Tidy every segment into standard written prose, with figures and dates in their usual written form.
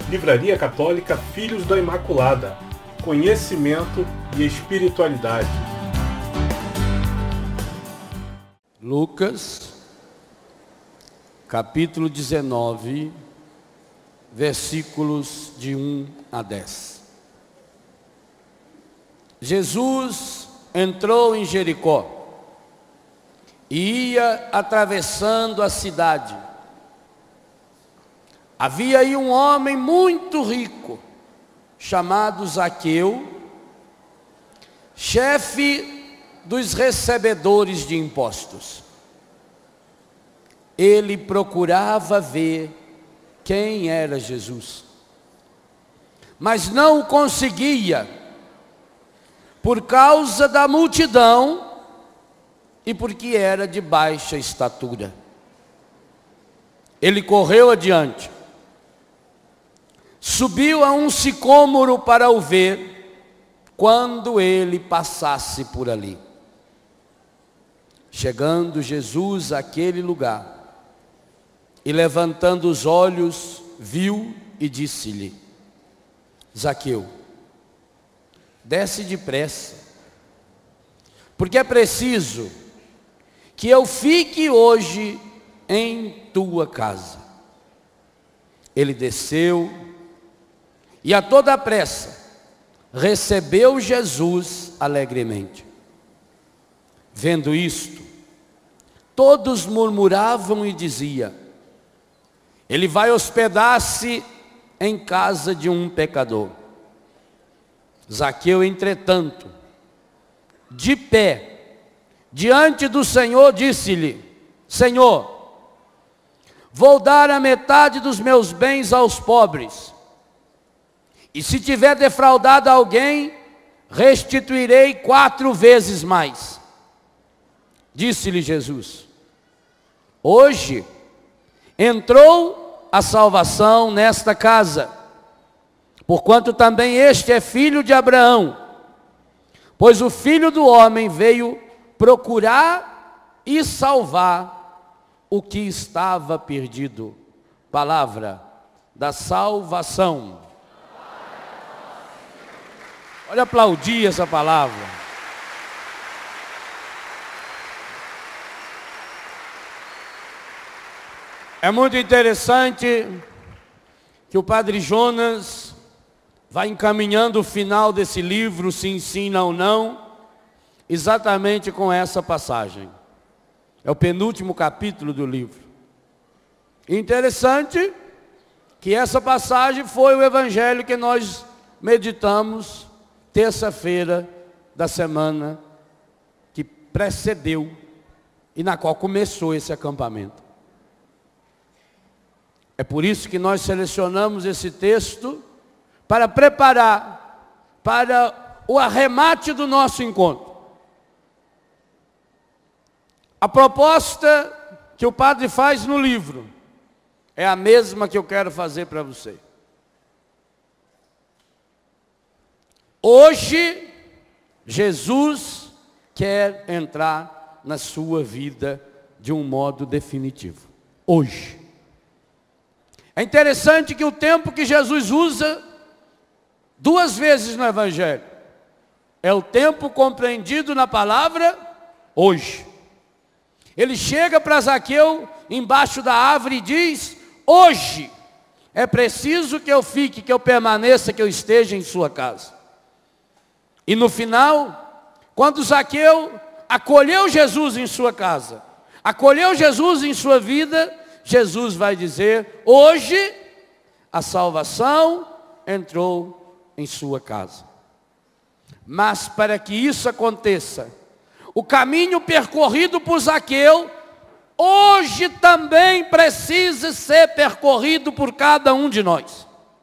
Livraria Católica Filhos da Imaculada, conhecimento e espiritualidade. Lucas, capítulo 19, versículos de 1 a 10. Jesus entrou em Jericó e ia atravessando a cidade. Havia aí um homem muito rico, chamado Zaqueu, chefe dos recebedores de impostos. Ele procurava ver quem era Jesus, mas não o conseguia, por causa da multidão e porque era de baixa estatura. Ele correu adiante, subiu a um sicômoro para o ver, quando ele passasse por ali. Chegando Jesus àquele lugar, e levantando os olhos, viu e disse-lhe: Zaqueu, desce depressa, porque é preciso que eu fique hoje em tua casa. Ele desceu e a toda pressa recebeu Jesus alegremente. Vendo isto, todos murmuravam e diziam: ele vai hospedar-se em casa de um pecador. Zaqueu, entretanto, de pé, diante do Senhor, disse-lhe: Senhor, vou dar a metade dos meus bens aos pobres, e se tiver defraudado alguém, restituirei 4 vezes mais. Disse-lhe Jesus: hoje entrou a salvação nesta casa, porquanto também este é filho de Abraão, pois o Filho do Homem veio procurar e salvar o que estava perdido. Palavra da salvação. Olha, aplaudir essa palavra. É muito interessante que o Padre Jonas vai encaminhando o final desse livro, sim, sim, não, não, exatamente com essa passagem. É o penúltimo capítulo do livro. Interessante que essa passagem foi o evangelho que nós meditamos terça-feira da semana que precedeu e na qual começou esse acampamento. É por isso que nós selecionamos esse texto para preparar para o arremate do nosso encontro. A proposta que o padre faz no livro é a mesma que eu quero fazer para você. Hoje, Jesus quer entrar na sua vida de um modo definitivo. Hoje. É interessante que o tempo que Jesus usa 2 vezes no Evangelho é o tempo compreendido na palavra hoje. Ele chega para Zaqueu embaixo da árvore e diz: hoje é preciso que eu fique, que eu permaneça, que eu esteja em sua casa. E no final, quando Zaqueu acolheu Jesus em sua casa, acolheu Jesus em sua vida, Jesus vai dizer: hoje a salvação entrou em sua casa. Mas para que isso aconteça, o caminho percorrido por Zaqueu, hoje também precisa ser percorrido por cada um de nós.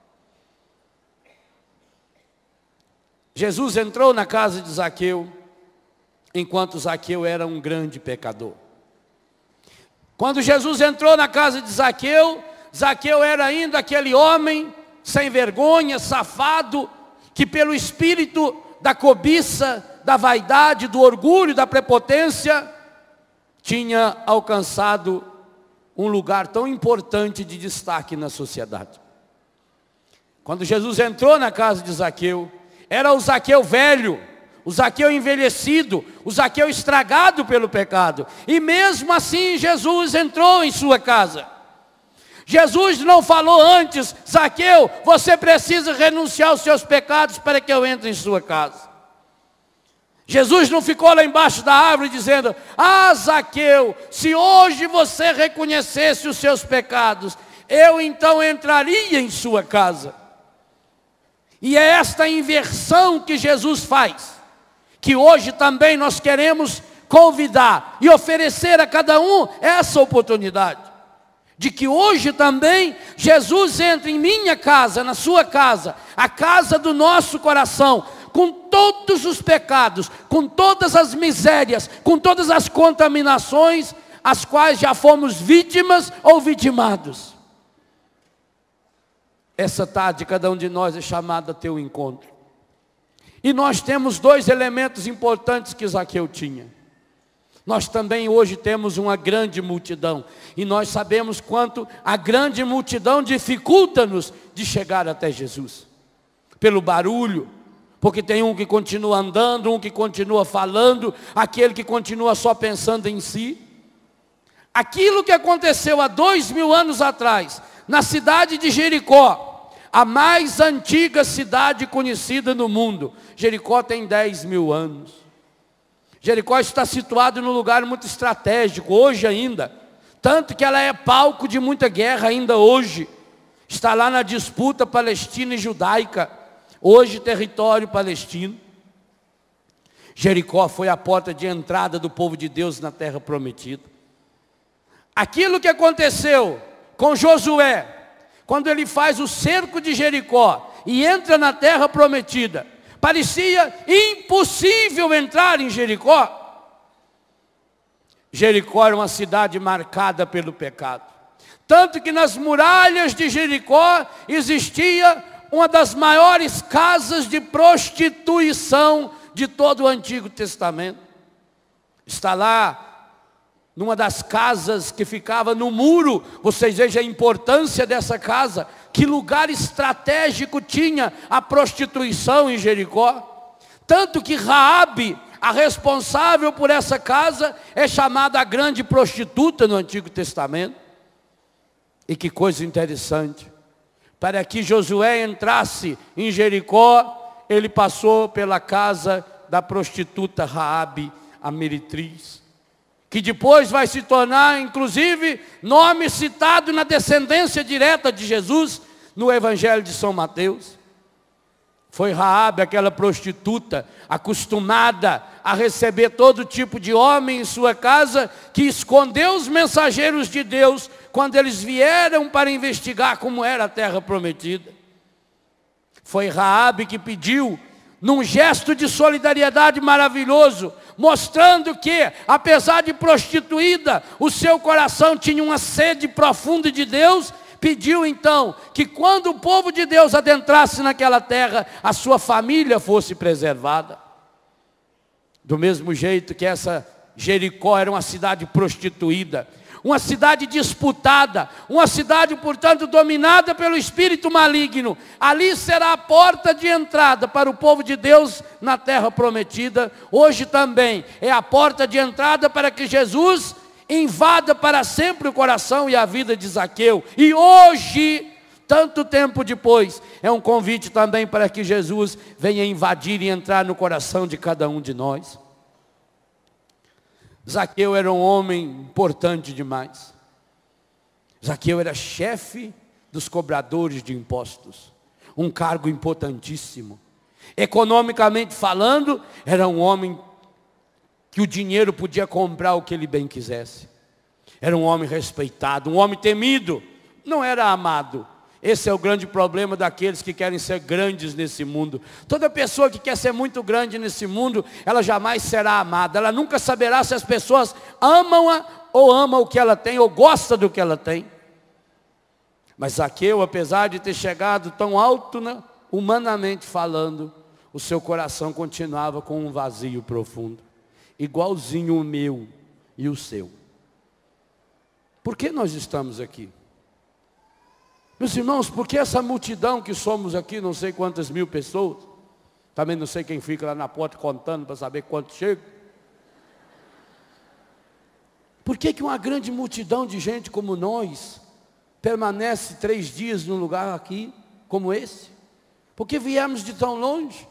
Jesus entrou na casa de Zaqueu, enquanto Zaqueu era um grande pecador. Quando Jesus entrou na casa de Zaqueu, Zaqueu era ainda aquele homem sem vergonha, safado, que pelo espírito da cobiça, da vaidade, do orgulho, da prepotência, tinha alcançado um lugar tão importante de destaque na sociedade. Quando Jesus entrou na casa de Zaqueu, era o Zaqueu velho, o Zaqueu envelhecido, o Zaqueu estragado pelo pecado. E mesmo assim Jesus entrou em sua casa. Jesus não falou antes: Zaqueu, você precisa renunciar aos seus pecados para que eu entre em sua casa. Jesus não ficou lá embaixo da árvore dizendo: ah, Zaqueu, se hoje você reconhecesse os seus pecados, eu então entraria em sua casa. E é esta inversão que Jesus faz, que hoje também nós queremos convidar e oferecer a cada um essa oportunidade, de que hoje também Jesus entre em minha casa, na sua casa, a casa do nosso coração, com todos os pecados, com todas as misérias, com todas as contaminações, as quais já fomos vítimas ou vitimados. Essa tarde cada um de nós é chamado a ter um encontro. E nós temos dois elementos importantes que Zaqueu tinha. Nós também hoje temos uma grande multidão. E nós sabemos quanto a grande multidão dificulta-nos de chegar até Jesus. Pelo barulho, porque tem um que continua andando, um que continua falando, aquele que continua só pensando em si. Aquilo que aconteceu há 2000 anos atrás, na cidade de Jericó, a mais antiga cidade conhecida no mundo. Jericó tem 10.000 anos. Jericó está situado num lugar muito estratégico, hoje ainda. Tanto que ela é palco de muita guerra ainda hoje. Está lá na disputa palestina e judaica, hoje território palestino. Jericó foi a porta de entrada do povo de Deus na terra prometida. Aquilo que aconteceu com Josué, quando ele faz o cerco de Jericó e entra na terra prometida, parecia impossível entrar em Jericó. Jericó era uma cidade marcada pelo pecado. Tanto que nas muralhas de Jericó existia uma das maiores casas de prostituição de todo o Antigo Testamento. Está lá numa das casas que ficava no muro. Vocês vejam a importância dessa casa, que lugar estratégico tinha a prostituição em Jericó. Tanto que Raabe, a responsável por essa casa, é chamada a grande prostituta no Antigo Testamento. E que coisa interessante, para que Josué entrasse em Jericó, ele passou pela casa da prostituta Raabe, a meretriz, que depois vai se tornar, inclusive, nome citado na descendência direta de Jesus, no Evangelho de São Mateus. Foi Raabe, aquela prostituta, acostumada a receber todo tipo de homem em sua casa, que escondeu os mensageiros de Deus, quando eles vieram para investigar como era a terra prometida. Foi Raabe que pediu, num gesto de solidariedade maravilhoso, mostrando que, apesar de prostituída, o seu coração tinha uma sede profunda de Deus. Pediu então que quando o povo de Deus adentrasse naquela terra, a sua família fosse preservada. Do mesmo jeito que essa Jericó era uma cidade prostituída, uma cidade disputada, uma cidade, portanto, dominada pelo espírito maligno. Ali será a porta de entrada para o povo de Deus na terra prometida. Hoje também é a porta de entrada para que Jesus invada para sempre o coração e a vida de Zaqueu. E hoje, tanto tempo depois, é um convite também para que Jesus venha invadir e entrar no coração de cada um de nós. Zaqueu era um homem importante demais. Zaqueu era chefe dos cobradores de impostos, um cargo importantíssimo. Economicamente falando, era um homem que o dinheiro podia comprar o que ele bem quisesse. Era um homem respeitado, um homem temido, não era amado. Esse é o grande problema daqueles que querem ser grandes nesse mundo. Toda pessoa que quer ser muito grande nesse mundo, ela jamais será amada. Ela nunca saberá se as pessoas amam-a ou amam o que ela tem, ou gostam do que ela tem. Mas Zaqueu, apesar de ter chegado tão alto, né, humanamente falando, o seu coração continuava com um vazio profundo, igualzinho o meu e o seu. Por que nós estamos aqui? Meus irmãos, por que essa multidão que somos aqui, não sei quantas mil pessoas, também não sei quem fica lá na porta contando para saber quanto chega. Por que uma grande multidão de gente como nós permanece 3 dias num lugar aqui, como esse? Porque viemos de tão longe?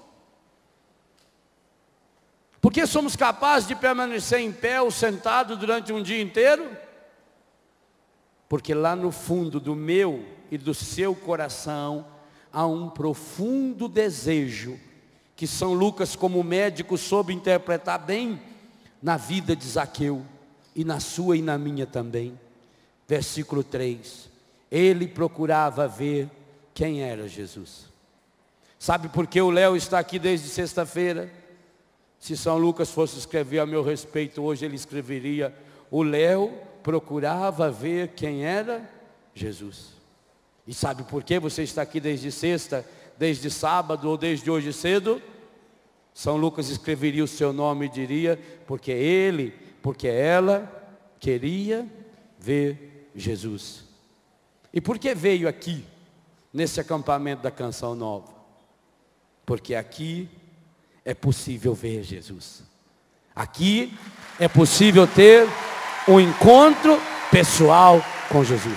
Porque somos capazes de permanecer em pé ou sentado durante um dia inteiro? Porque lá no fundo do meu e do seu coração há um profundo desejo, que São Lucas, como médico, soube interpretar bem na vida de Zaqueu, e na sua e na minha também. Versículo 3, ele procurava ver quem era Jesus. Sabe por que o Léo está aqui desde sexta-feira? Se São Lucas fosse escrever a meu respeito hoje, ele escreveria: o Léo procurava ver quem era Jesus. E sabe por que você está aqui desde sexta, desde sábado ou desde hoje cedo? São Lucas escreveria o seu nome e diria: porque ele, porque ela queria ver Jesus. E por que veio aqui, nesse acampamento da Canção Nova? Porque aqui é possível ver Jesus. Aqui é possível ter um encontro pessoal com Jesus.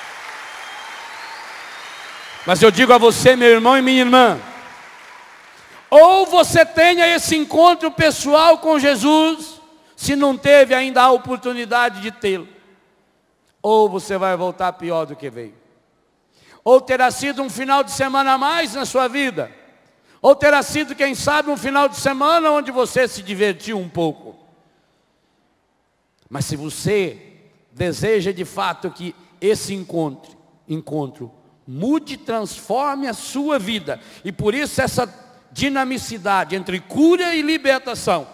Mas eu digo a você, meu irmão e minha irmã, ou você tenha esse encontro pessoal com Jesus, se não teve ainda a oportunidade de tê-lo, ou você vai voltar pior do que veio. Ou terá sido um final de semana a mais na sua vida, ou terá sido, quem sabe, um final de semana onde você se divertiu um pouco. Mas se você deseja de fato que esse encontro mude, transforme a sua vida, e por isso essa dinamicidade entre cura e libertação,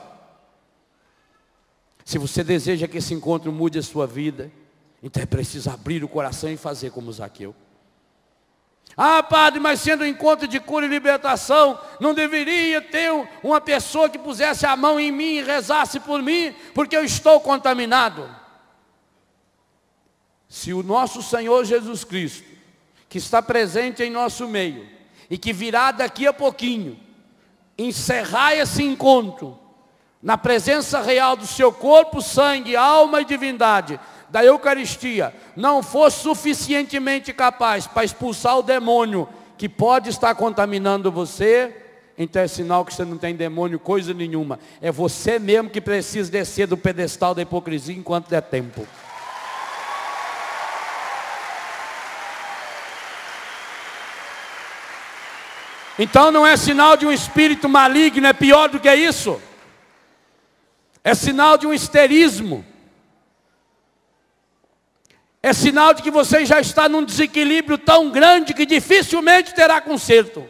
se você deseja que esse encontro mude a sua vida, então é preciso abrir o coração e fazer como Zaqueu. Ah, padre, mas sendo um encontro de cura e libertação, não deveria ter uma pessoa que pusesse a mão em mim e rezasse por mim, porque eu estou contaminado? Se o nosso Senhor Jesus Cristo, que está presente em nosso meio, e que virá daqui a pouquinho, encerrar esse encontro, na presença real do seu corpo, sangue, alma e divindade, da Eucaristia, não for suficientemente capaz para expulsar o demônio que pode estar contaminando você, então é sinal que você não tem demônio coisa nenhuma. É você mesmo que precisa descer do pedestal da hipocrisia enquanto der tempo. Então não é sinal de um espírito maligno, é pior do que isso. É sinal de um histerismo. É sinal de que você já está num desequilíbrio tão grande que dificilmente terá conserto.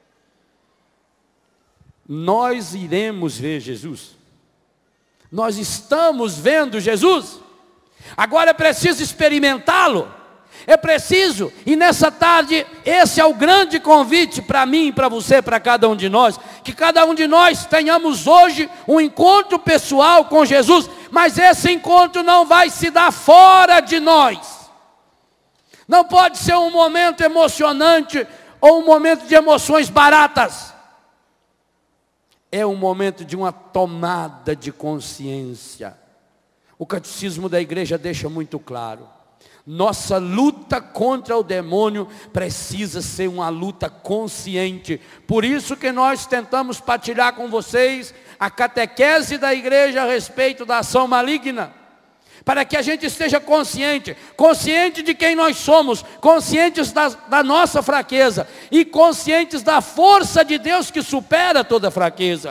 Nós iremos ver Jesus. Nós estamos vendo Jesus. Agora é preciso experimentá-lo. É preciso, e nessa tarde, esse é o grande convite para mim, para você, para cada um de nós, que cada um de nós tenhamos hoje um encontro pessoal com Jesus, mas esse encontro não vai se dar fora de nós. Não pode ser um momento emocionante ou um momento de emoções baratas. É um momento de uma tomada de consciência. O catecismo da igreja deixa muito claro. Nossa luta contra o demônio precisa ser uma luta consciente. Por isso que nós tentamos partilhar com vocês a catequese da igreja a respeito da ação maligna. Para que a gente esteja consciente de quem nós somos, conscientes da nossa fraqueza e conscientes da força de Deus que supera toda fraqueza.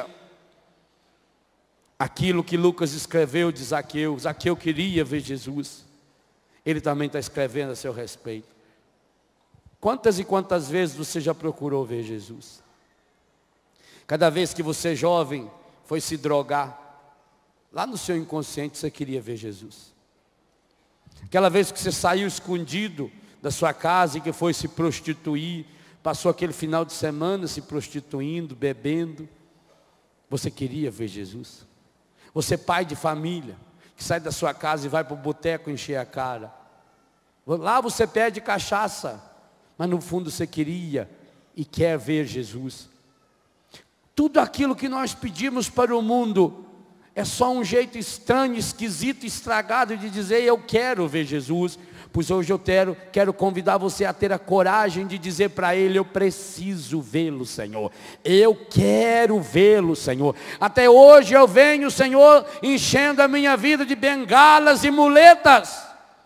Aquilo que Lucas escreveu de Zaqueu, Zaqueu queria ver Jesus. Ele também está escrevendo a seu respeito. Quantas e quantas vezes você já procurou ver Jesus? Cada vez que você jovem foi se drogar, lá no seu inconsciente você queria ver Jesus. Aquela vez que você saiu escondido da sua casa e que foi se prostituir, passou aquele final de semana se prostituindo, bebendo, você queria ver Jesus. Você pai de família, que sai da sua casa e vai para o boteco encher a cara. Lá você pede cachaça, mas no fundo você queria e quer ver Jesus. Tudo aquilo que nós pedimos para o mundo é só um jeito estranho, esquisito, estragado de dizer eu quero ver Jesus. Pois hoje eu quero convidar você a ter a coragem de dizer para Ele, eu preciso vê-lo, Senhor. Eu quero vê-lo, Senhor. Até hoje eu venho, Senhor, enchendo a minha vida de bengalas e muletas,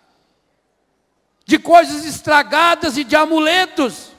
de coisas estragadas e de amuletos.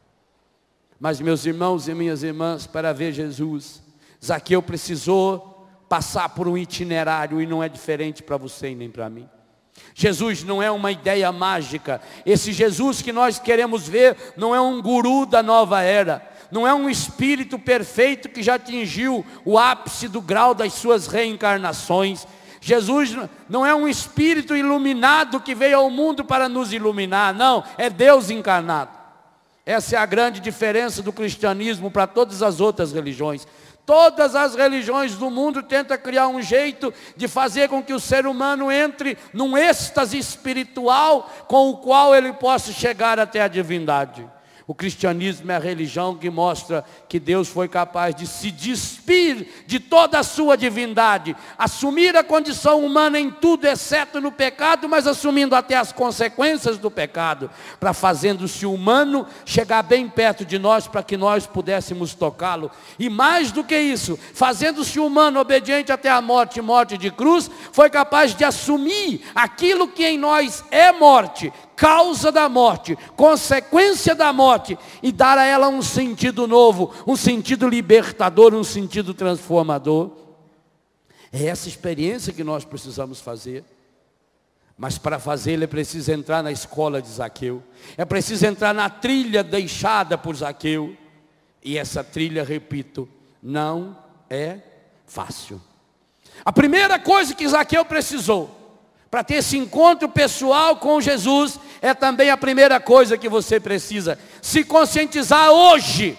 Mas meus irmãos e minhas irmãs, para ver Jesus, Zaqueu precisou passar por um itinerário, e não é diferente para você e nem para mim. Jesus não é uma ideia mágica. Esse Jesus que nós queremos ver não é um guru da nova era, não é um espírito perfeito que já atingiu o ápice do grau das suas reencarnações. Jesus não é um espírito iluminado que veio ao mundo para nos iluminar, não, é Deus encarnado. Essa é a grande diferença do cristianismo para todas as outras religiões. Todas as religiões do mundo tentam criar um jeito de fazer com que o ser humano entre num êxtase espiritual com o qual ele possa chegar até a divindade. O cristianismo é a religião que mostra que Deus foi capaz de se despir de toda a sua divindade, assumir a condição humana em tudo, exceto no pecado, mas assumindo até as consequências do pecado, para fazendo-se humano, chegar bem perto de nós, para que nós pudéssemos tocá-lo. E mais do que isso, fazendo-se humano, obediente até a morte, morte de cruz, foi capaz de assumir aquilo que em nós é morte, causa da morte, consequência da morte, e dar a ela um sentido novo, um sentido libertador, um sentido transformador. É essa experiência que nós precisamos fazer. Mas para fazê-la é preciso entrar na escola de Zaqueu, é preciso entrar na trilha deixada por Zaqueu. E essa trilha, repito, não é fácil. A primeira coisa que Zaqueu precisou para ter esse encontro pessoal com Jesus, é também a primeira coisa que você precisa se conscientizar hoje,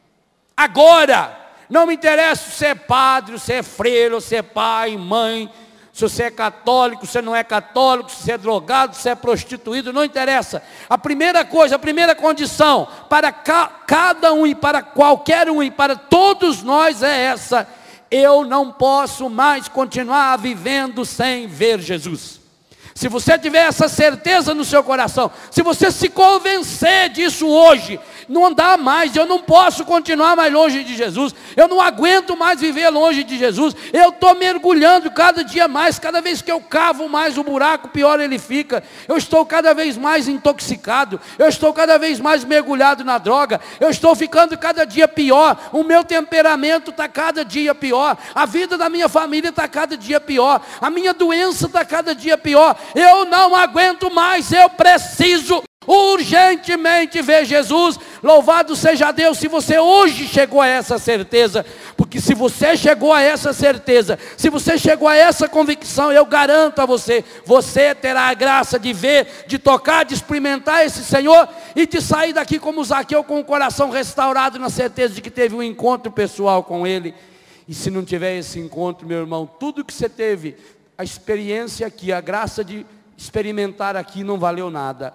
agora. Não me interessa se você é padre, se é freiro, se é pai, mãe, se você é católico, se não é católico, se é drogado, se é prostituído, não interessa. A primeira coisa, a primeira condição para cada um e para qualquer um e para todos nós é essa: eu não posso mais continuar vivendo sem ver Jesus. Se você tiver essa certeza no seu coração, se você se convencer disso hoje, não dá mais, eu não posso continuar mais longe de Jesus, eu não aguento mais viver longe de Jesus, eu estou mergulhando cada dia mais, cada vez que eu cavo mais o buraco, pior ele fica, eu estou cada vez mais intoxicado, eu estou cada vez mais mergulhado na droga, eu estou ficando cada dia pior, o meu temperamento está cada dia pior, a vida da minha família está cada dia pior, a minha doença está cada dia pior, eu não aguento mais, eu preciso urgentemente ver Jesus. Louvado seja Deus se você hoje chegou a essa certeza, porque se você chegou a essa certeza, se você chegou a essa convicção, eu garanto a você, você terá a graça de ver, de tocar, de experimentar esse Senhor e de sair daqui como Zaqueu, com o coração restaurado, na certeza de que teve um encontro pessoal com Ele. E se não tiver esse encontro, meu irmão, tudo que você teve, a experiência aqui, a graça de experimentar aqui, não valeu nada.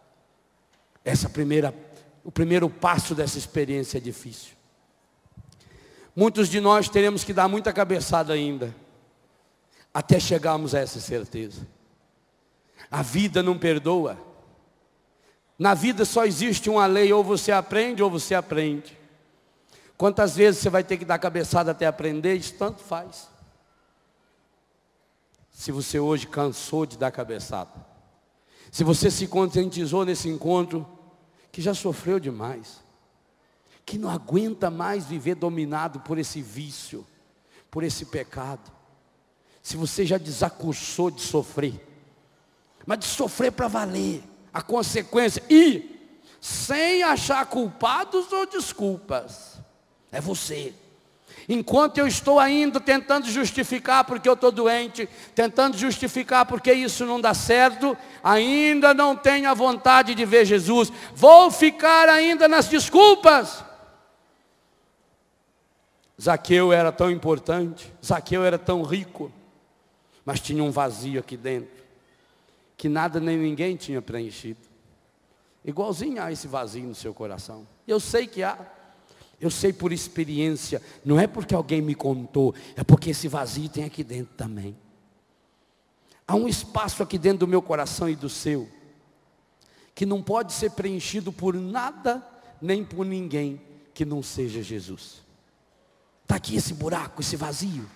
O primeiro passo dessa experiência é difícil. Muitos de nós teremos que dar muita cabeçada ainda, até chegarmos a essa certeza. A vida não perdoa. Na vida só existe uma lei, ou você aprende ou você aprende. Quantas vezes você vai ter que dar cabeçada até aprender? Isso tanto faz. Se você hoje cansou de dar cabeçada, se você se conscientizou nesse encontro, que já sofreu demais, que não aguenta mais viver dominado por esse vício, por esse pecado, se você já desacursou de sofrer, mas de sofrer para valer, a consequência, e sem achar culpados ou desculpas, é você. Enquanto eu estou ainda tentando justificar porque eu estou doente, tentando justificar porque isso não dá certo, ainda não tenho a vontade de ver Jesus, vou ficar ainda nas desculpas. Zaqueu era tão importante, Zaqueu era tão rico, mas tinha um vazio aqui dentro, que nada nem ninguém tinha preenchido. igualzinho a esse vazio no seu coração. Eu sei que há. Eu sei por experiência. Não é porque alguém me contou. É porque esse vazio tem aqui dentro também. Há um espaço aqui dentro do meu coração e do seu, que não pode ser preenchido por nada, nem por ninguém que não seja Jesus. Está aqui esse buraco, esse vazio.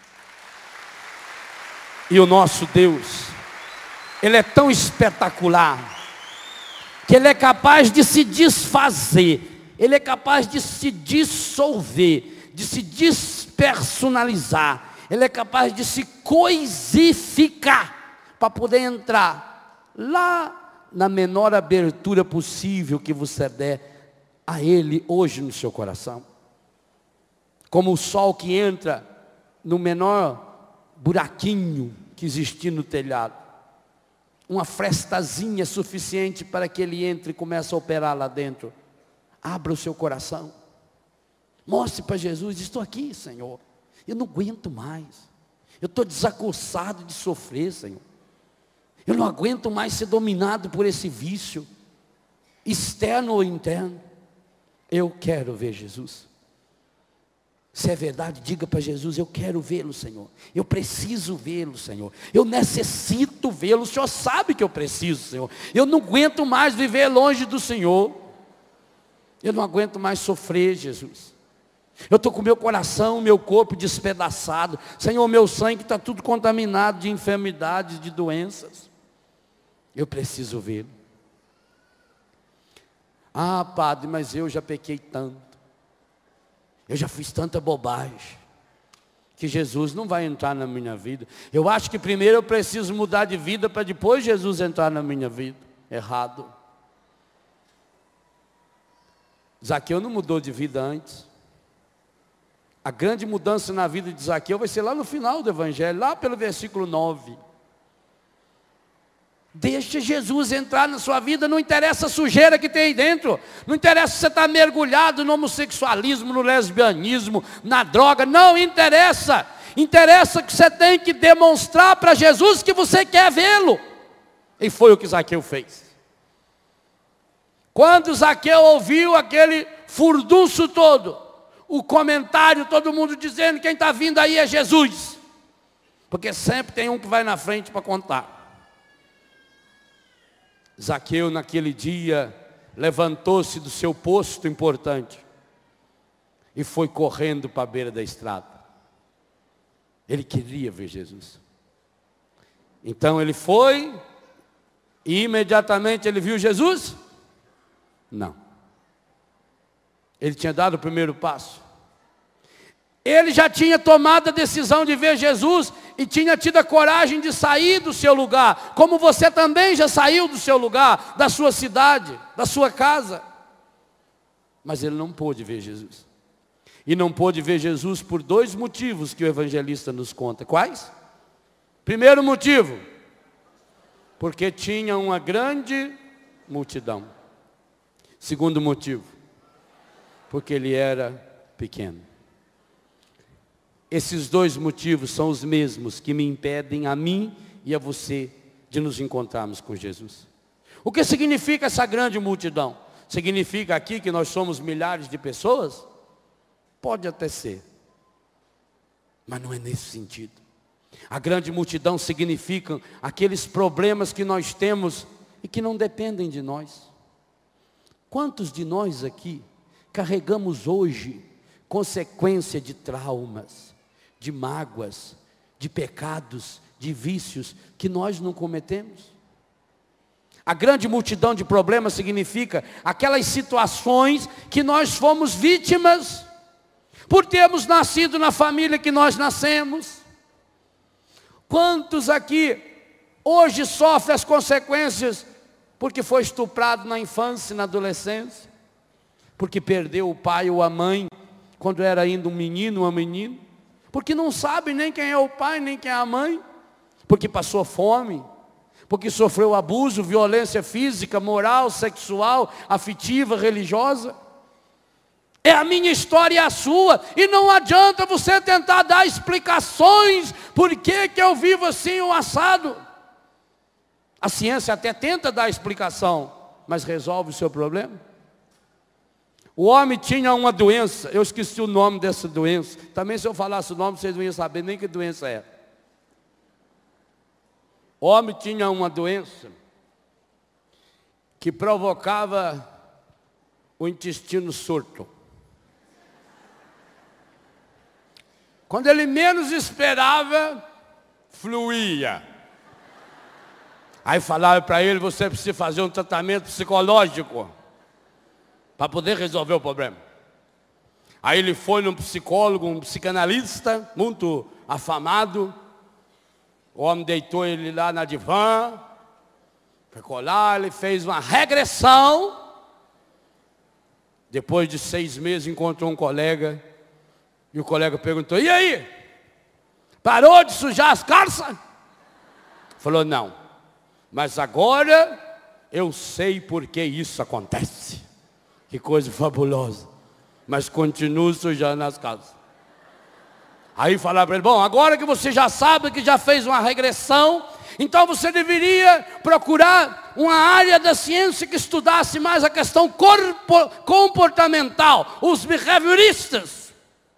E o nosso Deus, Ele é tão espetacular, que Ele é capaz de se desfazer, Ele é capaz de se dissolver, de se despersonalizar, Ele é capaz de se coisificar, para poder entrar lá na menor abertura possível que você der a Ele hoje no seu coração. Como o sol que entra no menor buraquinho que existir no telhado. Uma frestazinha suficiente para que ele entre e comece a operar lá dentro. Abra o seu coração. Mostre para Jesus, estou aqui, Senhor. Eu não aguento mais. Eu estou desacossado de sofrer, Senhor. Eu não aguento mais ser dominado por esse vício, externo ou interno. Eu quero ver Jesus. Se é verdade, diga para Jesus, eu quero vê-lo, Senhor. Eu preciso vê-lo, Senhor. Eu necessito vê-lo. O Senhor sabe que eu preciso, Senhor. Eu não aguento mais viver longe do Senhor. Eu não aguento mais sofrer, Jesus. Eu estou com meu coração, meu corpo despedaçado. Senhor, meu sangue está tudo contaminado de enfermidades, de doenças. Eu preciso vê-lo. Ah, Padre, mas eu já pequei tanto. Eu já fiz tanta bobagem, que Jesus não vai entrar na minha vida. Eu acho que primeiro eu preciso mudar de vida, para depois Jesus entrar na minha vida. Errado. Zaqueu não mudou de vida antes. A grande mudança na vida de Zaqueu vai ser lá no final do Evangelho, lá pelo versículo 9. Deixa Jesus entrar na sua vida, não interessa a sujeira que tem aí dentro, não interessa se você está mergulhado no homossexualismo, no lesbianismo, na droga, não interessa. Interessa que você tem que demonstrar para Jesus que você quer vê-lo. E foi o que Zaqueu fez. Quando Zaqueu ouviu aquele furdunço todo, o comentário, todo mundo dizendo, quem está vindo aí é Jesus. Porque sempre tem um que vai na frente para contar. Zaqueu naquele dia levantou-se do seu posto importante e foi correndo para a beira da estrada. Ele queria ver Jesus. Então ele foi e imediatamente ele viu Jesus? Não. Ele tinha dado o primeiro passo. Ele já tinha tomado a decisão de ver Jesus e tinha tido a coragem de sair do seu lugar, como você também já saiu do seu lugar, da sua cidade, da sua casa. Mas ele não pôde ver Jesus. E não pôde ver Jesus por dois motivos que o evangelista nos conta. Quais? Primeiro motivo, porque tinha uma grande multidão. Segundo motivo, porque ele era pequeno. Esses dois motivos são os mesmos que me impedem a mim e a você de nos encontrarmos com Jesus. O que significa essa grande multidão? Significa aqui que nós somos milhares de pessoas? Pode até ser, mas não é nesse sentido. A grande multidão significa aqueles problemas que nós temos e que não dependem de nós. Quantos de nós aqui carregamos hoje consequência de traumas, de mágoas, de pecados, de vícios que nós não cometemos? A grande multidão de problemas significa aquelas situações que nós fomos vítimas por termos nascido na família que nós nascemos. Quantos aqui hoje sofrem as consequências porque foi estuprado na infância e na adolescência, porque perdeu o pai ou a mãe quando era ainda um menino ou uma menina, porque não sabe nem quem é o pai, nem quem é a mãe, porque passou fome, porque sofreu abuso, violência física, moral, sexual, afetiva, religiosa. É a minha história e a sua, e não adianta você tentar dar explicações por que eu vivo assim ou assado. A ciência até tenta dar explicação, mas resolve o seu problema? O homem tinha uma doença, eu esqueci o nome dessa doença. Também se eu falasse o nome, vocês não iam saber nem que doença era. O homem tinha uma doença que provocava o intestino surto. Quando ele menos esperava, fluía. Aí falava para ele, você precisa fazer um tratamento psicológico para poder resolver o problema. Aí ele foi num psicólogo, um psicanalista, muito afamado. O homem deitou ele lá na divã, ficou lá, ele fez uma regressão. Depois de 6 meses encontrou um colega, e o colega perguntou, e aí? Parou de sujar as calças? Falou, não, mas agora eu sei por que isso acontece. Que coisa fabulosa, mas continuo sujando as calças. Aí falaram para ele, bom, agora que você já sabe que já fez uma regressão, então você deveria procurar uma área da ciência que estudasse mais a questão comportamental, os behavioristas.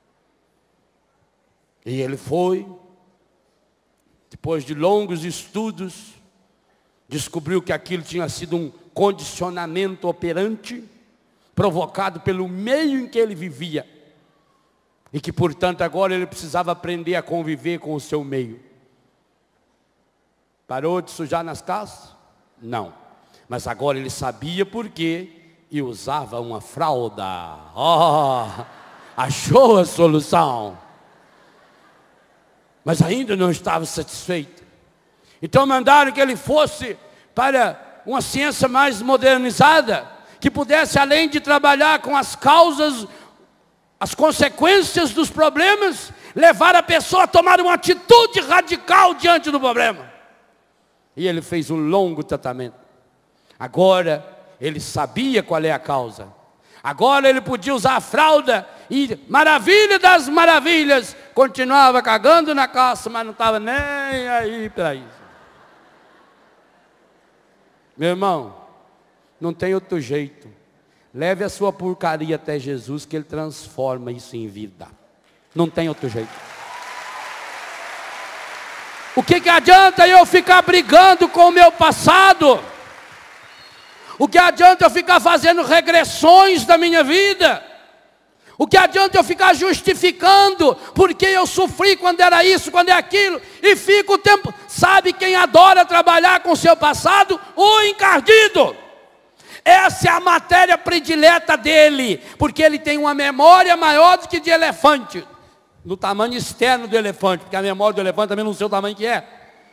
E ele foi, depois de longos estudos, descobriu que aquilo tinha sido um condicionamento operante, provocado pelo meio em que ele vivia. E que, portanto, agora ele precisava aprender a conviver com o seu meio. Parou de sujar nas calças? Não. Mas agora ele sabia por quê e usava uma fralda. Oh, achou a solução. Mas ainda não estava satisfeito. Então mandaram que ele fosse para uma ciência mais modernizada, que pudesse, além de trabalhar com as causas, as consequências dos problemas, levar a pessoa a tomar uma atitude radical diante do problema. E ele fez um longo tratamento. Agora ele sabia qual é a causa. Agora ele podia usar a fralda e, maravilha das maravilhas, continuava cagando na calça, mas não estava nem aí para isso. Meu irmão, não tem outro jeito. Leve a sua porcaria até Jesus, que Ele transforma isso em vida. Não tem outro jeito. O que adianta eu ficar brigando com o meu passado? O que adianta eu ficar fazendo regressões da minha vida? O que adianta eu ficar justificando porque eu sofri quando era isso, quando é aquilo, e fico o tempo... Sabe quem adora trabalhar com o seu passado? O encardido. Essa é a matéria predileta dele, porque ele tem uma memória maior do que de elefante, no tamanho externo do elefante, porque a memória do elefante também não sei o tamanho que é.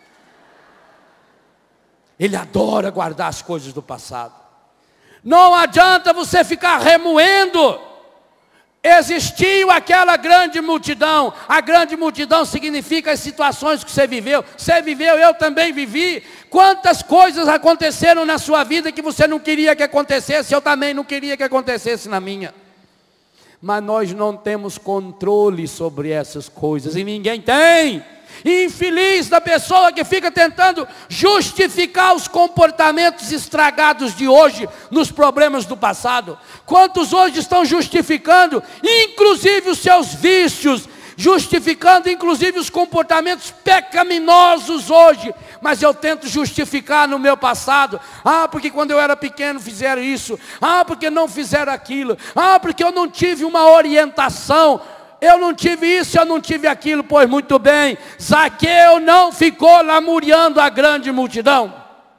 Ele adora guardar as coisas do passado. Não adianta você ficar remoendo. Existiu aquela grande multidão. A grande multidão significa as situações que você viveu. Você viveu, eu também vivi. Quantas coisas aconteceram na sua vida que você não queria que acontecesse, eu também não queria que acontecesse na minha. Mas nós não temos controle sobre essas coisas, e ninguém tem. Infeliz da pessoa que fica tentando justificar os comportamentos estragados de hoje nos problemas do passado. Quantos hoje estão justificando, inclusive os seus vícios, justificando inclusive os comportamentos pecaminosos hoje. Mas eu tento justificar no meu passado. Ah, porque quando eu era pequeno fizeram isso. Ah, porque não fizeram aquilo. Ah, porque eu não tive uma orientação. Eu não tive isso, eu não tive aquilo. Pois muito bem, Zaqueu não ficou lamuriando a grande multidão.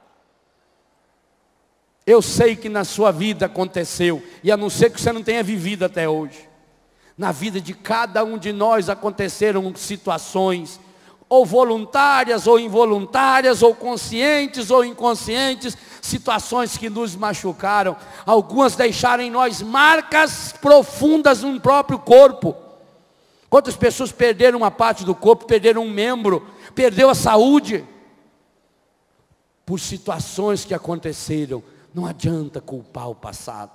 Eu sei que na sua vida aconteceu, e a não ser que você não tenha vivido até hoje. Na vida de cada um de nós aconteceram situações, ou voluntárias, ou involuntárias, ou conscientes, ou inconscientes, situações que nos machucaram. Algumas deixaram em nós marcas profundas no próprio corpo. Quantas pessoas perderam uma parte do corpo, perderam um membro, perdeu a saúde, por situações que aconteceram. Não adianta culpar o passado.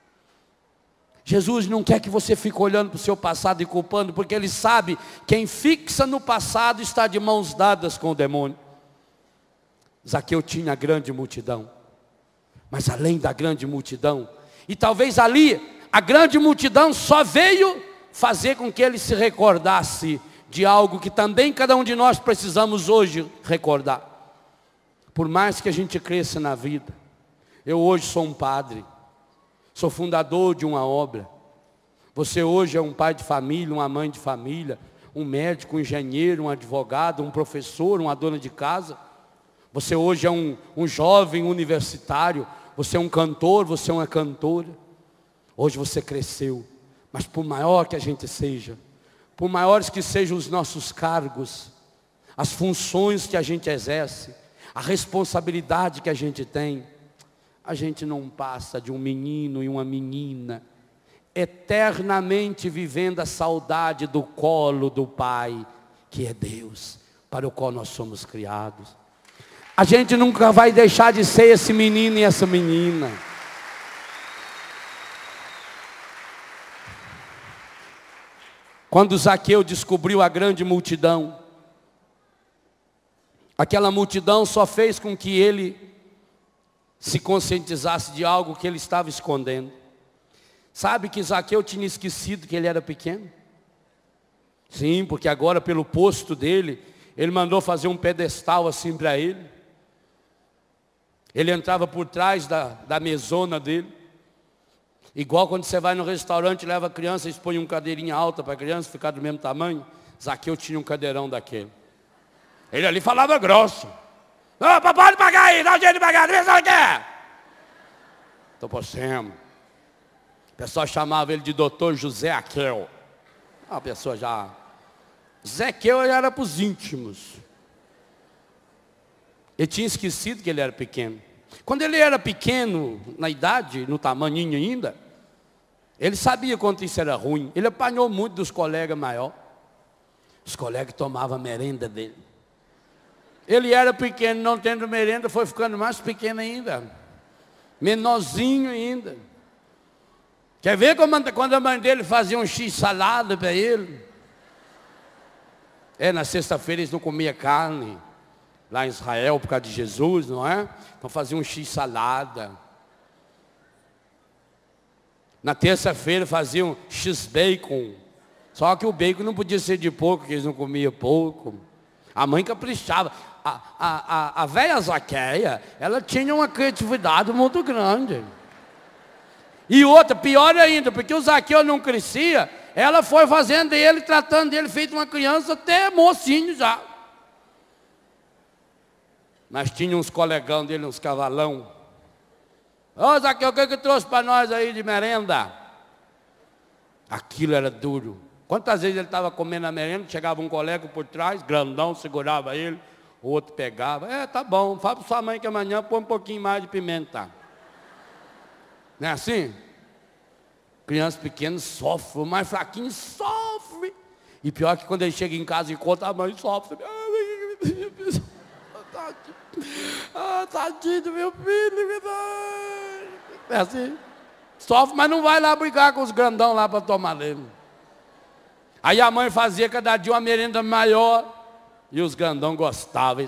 Jesus não quer que você fique olhando para o seu passado e culpando, porque Ele sabe que quem fixa no passado está de mãos dadas com o demônio. Zaqueu tinha grande multidão. Mas além da grande multidão, e talvez ali, a grande multidão só veio fazer com que ele se recordasse de algo que também cada um de nós precisamos hoje recordar. Por mais que a gente cresça na vida, eu hoje sou um padre, sou fundador de uma obra. Você hoje é um pai de família, uma mãe de família, um médico, um engenheiro, um advogado, um professor, uma dona de casa. Você hoje é um jovem universitário, você é um cantor, você é uma cantora. Hoje você cresceu, mas por maior que a gente seja, por maiores que sejam os nossos cargos, as funções que a gente exerce, a responsabilidade que a gente tem, a gente não passa de um menino e uma menina, eternamente vivendo a saudade do colo do Pai, que é Deus, para o qual nós somos criados. A gente nunca vai deixar de ser esse menino e essa menina. Quando Zaqueu descobriu a grande multidão, aquela multidão só fez com que ele se conscientizasse de algo que ele estava escondendo. Sabe que Zaqueu tinha esquecido que ele era pequeno? Sim, porque agora pelo posto dele, ele mandou fazer um pedestal assim para ele. Ele entrava por trás da mesona dele. Igual quando você vai no restaurante, leva a criança e expõe uma cadeirinha alta para a criança ficar do mesmo tamanho. Zaqueu tinha um cadeirão daquele. Ele ali falava grosso. Opa, pode pagar aí, dá um jeito de pagar, vê se ela quer. Estou por cima. O pessoal chamava ele de doutor José Aqueu. A pessoa já... Zequeu era para os íntimos. Ele tinha esquecido que ele era pequeno. Quando ele era pequeno, na idade, no tamaninho ainda, ele sabia quanto isso era ruim. Ele apanhou muito dos colegas maiores. Os colegas tomavam a merenda dele. Ele era pequeno, não tendo merenda, foi ficando mais pequeno ainda. Menorzinho ainda. Quer ver quando a mãe dele fazia um x-salada para ele? Na sexta-feira eles não comiam carne. Lá em Israel, por causa de Jesus, não é? Então fazia um x-salada. Na terça-feira faziam x-bacon. Só que o bacon não podia ser de porco, porque eles não comiam porco. A mãe caprichava. A velha Zaqueia, ela tinha uma criatividade muito grande. E outra, pior ainda, porque o Zaqueu não crescia, ela foi fazendo ele, tratando dele, feito uma criança, até mocinho já. Mas tinha uns colegão dele, uns cavalão. Ô Zaqueu, o que trouxe para nós aí de merenda? Aquilo era duro. Quantas vezes ele estava comendo a merenda, chegava um colega por trás, grandão, segurava ele, o outro pegava. Tá bom, fala para sua mãe que amanhã põe um pouquinho mais de pimenta. Não é assim? Criança pequena sofre, o mais fraquinho sofre. E pior que quando ele chega em casa e conta, a mãe sofre. Tadinho do meu filho. É assim. Sofre, mas não vai lá brigar com os grandão lá para tomar dele. Aí a mãe fazia cada dia uma merenda maior e os grandão gostavam.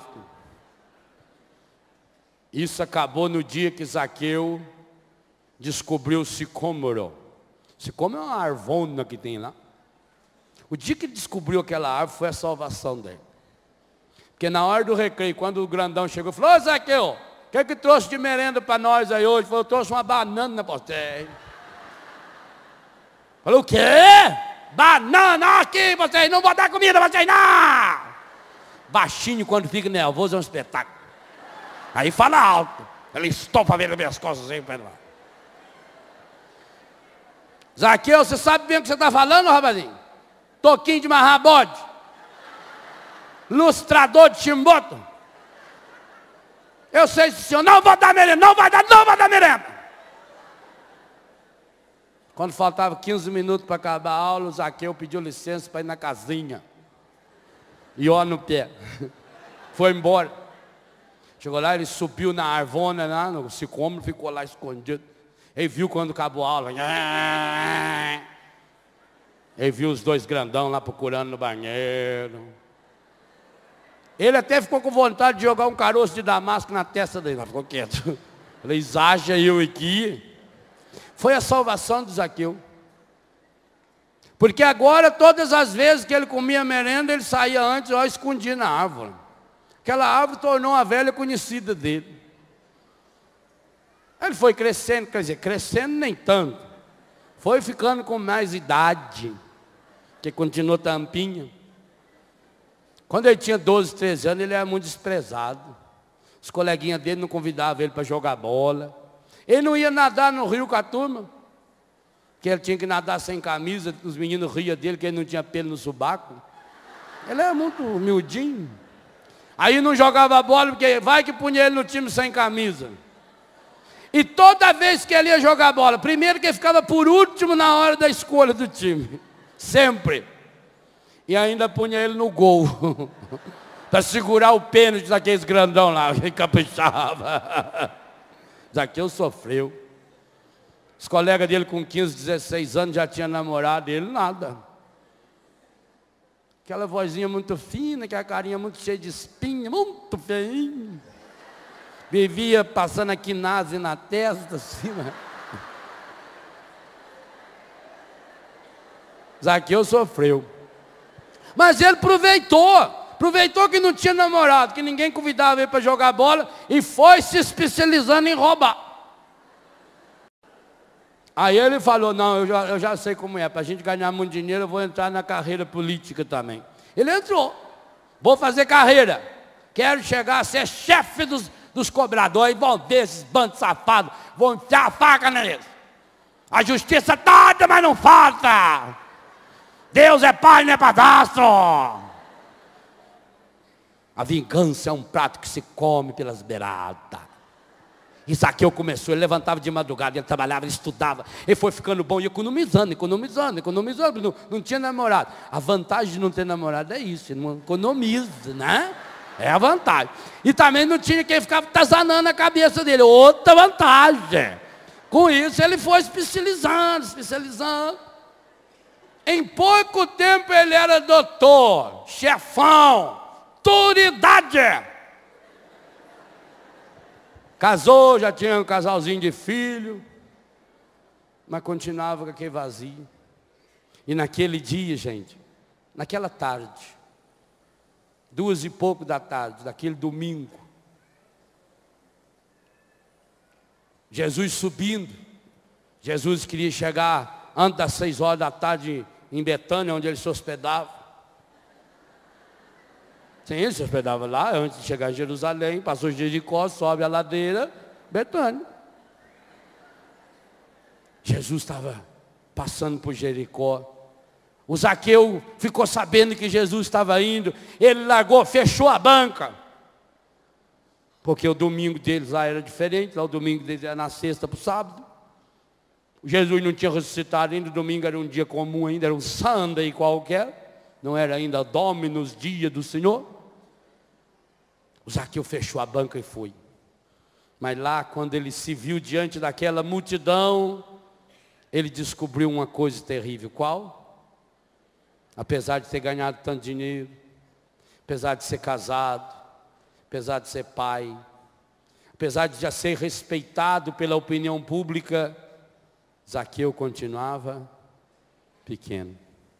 Isso acabou no dia que Zaqueu descobriu o sicômoro. Sicômoro é uma arvona que tem lá. O dia que ele descobriu aquela árvore foi a salvação dele. Porque na hora do recreio, quando o grandão chegou, falou: ô Zaqueu, o que trouxe de merenda para nós aí hoje? Falou: eu trouxe uma banana para você. Falou: o quê? Banana aqui, vocês não vão dar comida para vocês não. Baixinho, quando fica nervoso, é um espetáculo. Aí fala alto. Ele estopa vendo minhas costas aí para lá. Zaqueu, você sabe bem o que você está falando, rapazinho? Toquinho de marrar bode. Lustrador de chimboto. Eu sei se o senhor não vai dar merenda, não vai dar merenda. Quando faltava 15 minutos para acabar a aula, o Zaqueu pediu licença para ir na casinha. E ó no pé. Foi embora. Chegou lá, ele subiu na arvona, lá, no sicômoro, ficou lá escondido. Ele viu quando acabou a aula. Ele viu os dois grandão lá procurando no banheiro. Ele até ficou com vontade de jogar um caroço de damasco na testa dele. Mas ficou quieto. Falei, exagera eu aqui. Foi a salvação de Zaqueu. Porque agora, todas as vezes que ele comia merenda, ele saía antes, ó, escondia na árvore. Aquela árvore tornou uma velha conhecida dele. Ele foi crescendo, quer dizer, crescendo nem tanto. Foi ficando com mais idade, que continuou tampinha. Quando ele tinha 12, 13 anos, ele era muito desprezado. Os coleguinhas dele não convidavam ele para jogar bola. Ele não ia nadar no rio com a turma, que ele tinha que nadar sem camisa, os meninos riam dele, que ele não tinha pelo no sobaco. Ele era muito humildinho. Aí não jogava bola, porque vai que punha ele no time sem camisa. E toda vez que ele ia jogar bola, primeiro que ele ficava por último na hora da escolha do time. Sempre. E ainda punha ele no gol. Para segurar o pênalti daqueles grandão lá, que caprichava. Zaqueu sofreu. Os colegas dele com 15, 16 anos já tinham namorado, ele nada. Aquela vozinha muito fina, aquela carinha muito cheia de espinha, muito feinho. Vivia passando a quinase na testa, assim, né? Zaqueu sofreu. Mas ele aproveitou que não tinha namorado, que ninguém convidava ele para jogar bola, e foi se especializando em roubar. Aí ele falou, não, eu já sei como é, para a gente ganhar muito dinheiro, eu vou entrar na carreira política também. Ele entrou, vou fazer carreira, quero chegar a ser chefe dos cobradores, vão ver esses bandos safados, vão enfiar a faca neles. A justiça toda, mas não falta. Deus é pai, não é padrasto. A vingança é um prato que se come pelas beiradas. E Zaqueu começou, ele levantava de madrugada, ele trabalhava, ele estudava, ele foi ficando bom e economizando, não tinha namorado. A vantagem de não ter namorado é isso, ele não economiza, né? É a vantagem. E também não tinha quem ficava atazanando a cabeça dele, outra vantagem. Com isso ele foi especializando. Em pouco tempo ele era doutor, chefão, autoridade. Casou, já tinha um casalzinho de filho, mas continuava com aquele vazio. E naquele dia, gente, naquela tarde, 2 e pouco da tarde, daquele domingo, Jesus subindo, Jesus queria chegar antes das 6 horas da tarde em Betânia, onde ele se hospedava. Sim, ele se hospedava lá, antes de chegar em Jerusalém, passou Jericó, sobe a ladeira, Betânia. Jesus estava passando por Jericó. O Zaqueu ficou sabendo que Jesus estava indo, ele largou, fechou a banca. Porque o domingo deles lá era diferente, lá o domingo deles era na sexta para o sábado. Jesus não tinha ressuscitado ainda, o domingo era um dia comum ainda, era um Sunday qualquer, não era ainda Dominus, dia do Senhor. O Zaqueu fechou a banca e foi. Mas lá, quando ele se viu diante daquela multidão, ele descobriu uma coisa terrível. Qual? Apesar de ter ganhado tanto dinheiro, apesar de ser casado, apesar de ser pai, apesar de já ser respeitado pela opinião pública, Zaqueu continuava pequeno.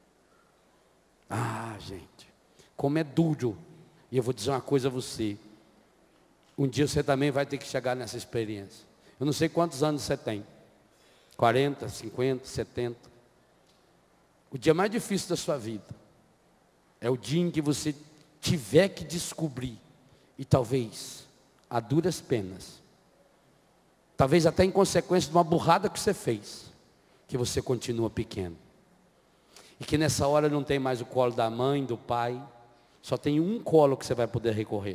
Ah, gente, como é duro. E eu vou dizer uma coisa a você. Um dia você também vai ter que chegar nessa experiência. Eu não sei quantos anos você tem. 40, 50, 70. O dia mais difícil da sua vida é o dia em que você tiver que descobrir. E talvez, a duras penas, talvez até em consequência de uma burrada que você fez, que você continua pequeno. E que nessa hora não tem mais o colo da mãe, do pai. Só tem um colo que você vai poder recorrer.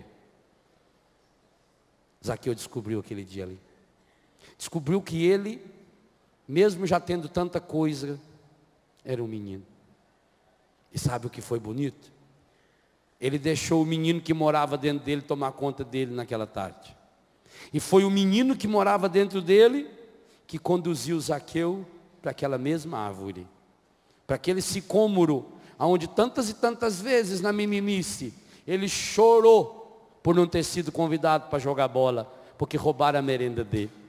Zaqueu descobriu aquele dia ali. Descobriu que ele, mesmo já tendo tanta coisa, era um menino. E sabe o que foi bonito? Ele deixou o menino que morava dentro dele tomar conta dele naquela tarde. E foi o menino que morava dentro dele que conduziu Zaqueu para aquela mesma árvore. Para aquele sicômoro, onde tantas e tantas vezes na mimimice, ele chorou por não ter sido convidado para jogar bola, porque roubaram a merenda dele.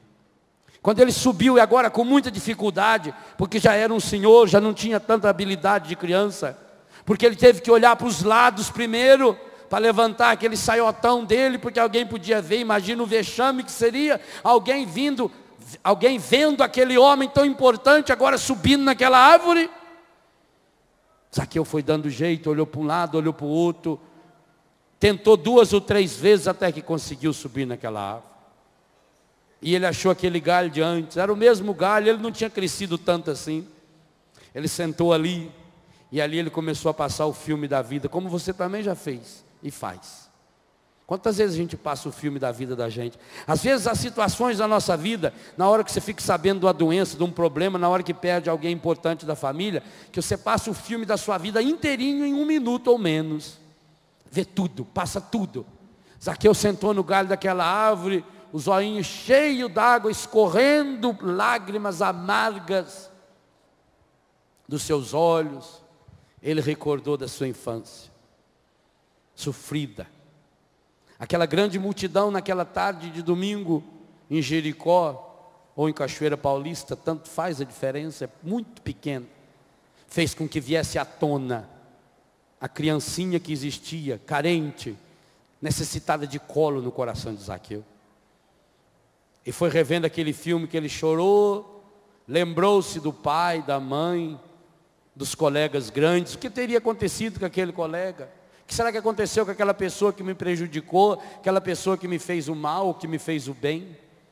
Quando ele subiu, e agora com muita dificuldade, porque já era um senhor, já não tinha tanta habilidade de criança, porque ele teve que olhar para os lados primeiro, para levantar aquele saiotão dele, porque alguém podia ver. Imagina o vexame que seria alguém vendo aquele homem tão importante agora subindo naquela árvore. Zaqueu foi dando jeito, olhou para um lado, olhou para o outro, tentou 2 ou 3 vezes até que conseguiu subir naquela árvore. E ele achou aquele galho de antes, era o mesmo galho, ele não tinha crescido tanto assim. Ele sentou ali, e ali ele começou a passar o filme da vida, como você também já fez e faz. Quantas vezes a gente passa o filme da vida da gente? Às vezes as situações da nossa vida, na hora que você fica sabendo de uma doença, de um problema, na hora que perde alguém importante da família, que você passa o filme da sua vida inteirinho em 1 minuto ou menos. Vê tudo, passa tudo. Zaqueu sentou no galho daquela árvore, os olhinhos cheios d'água, escorrendo lágrimas amargas dos seus olhos. Ele recordou da sua infância, sofrida. Aquela grande multidão naquela tarde de domingo, em Jericó, ou em Cachoeira Paulista, tanto faz a diferença, é muito pequeno. Fez com que viesse à tona a criancinha que existia, carente, necessitada de colo no coração de Zaqueu. E foi revendo aquele filme que ele chorou, lembrou-se do pai, da mãe, dos colegas grandes. O que teria acontecido com aquele colega? O que será que aconteceu com aquela pessoa que me prejudicou, aquela pessoa que me fez o mal, que me fez o bem?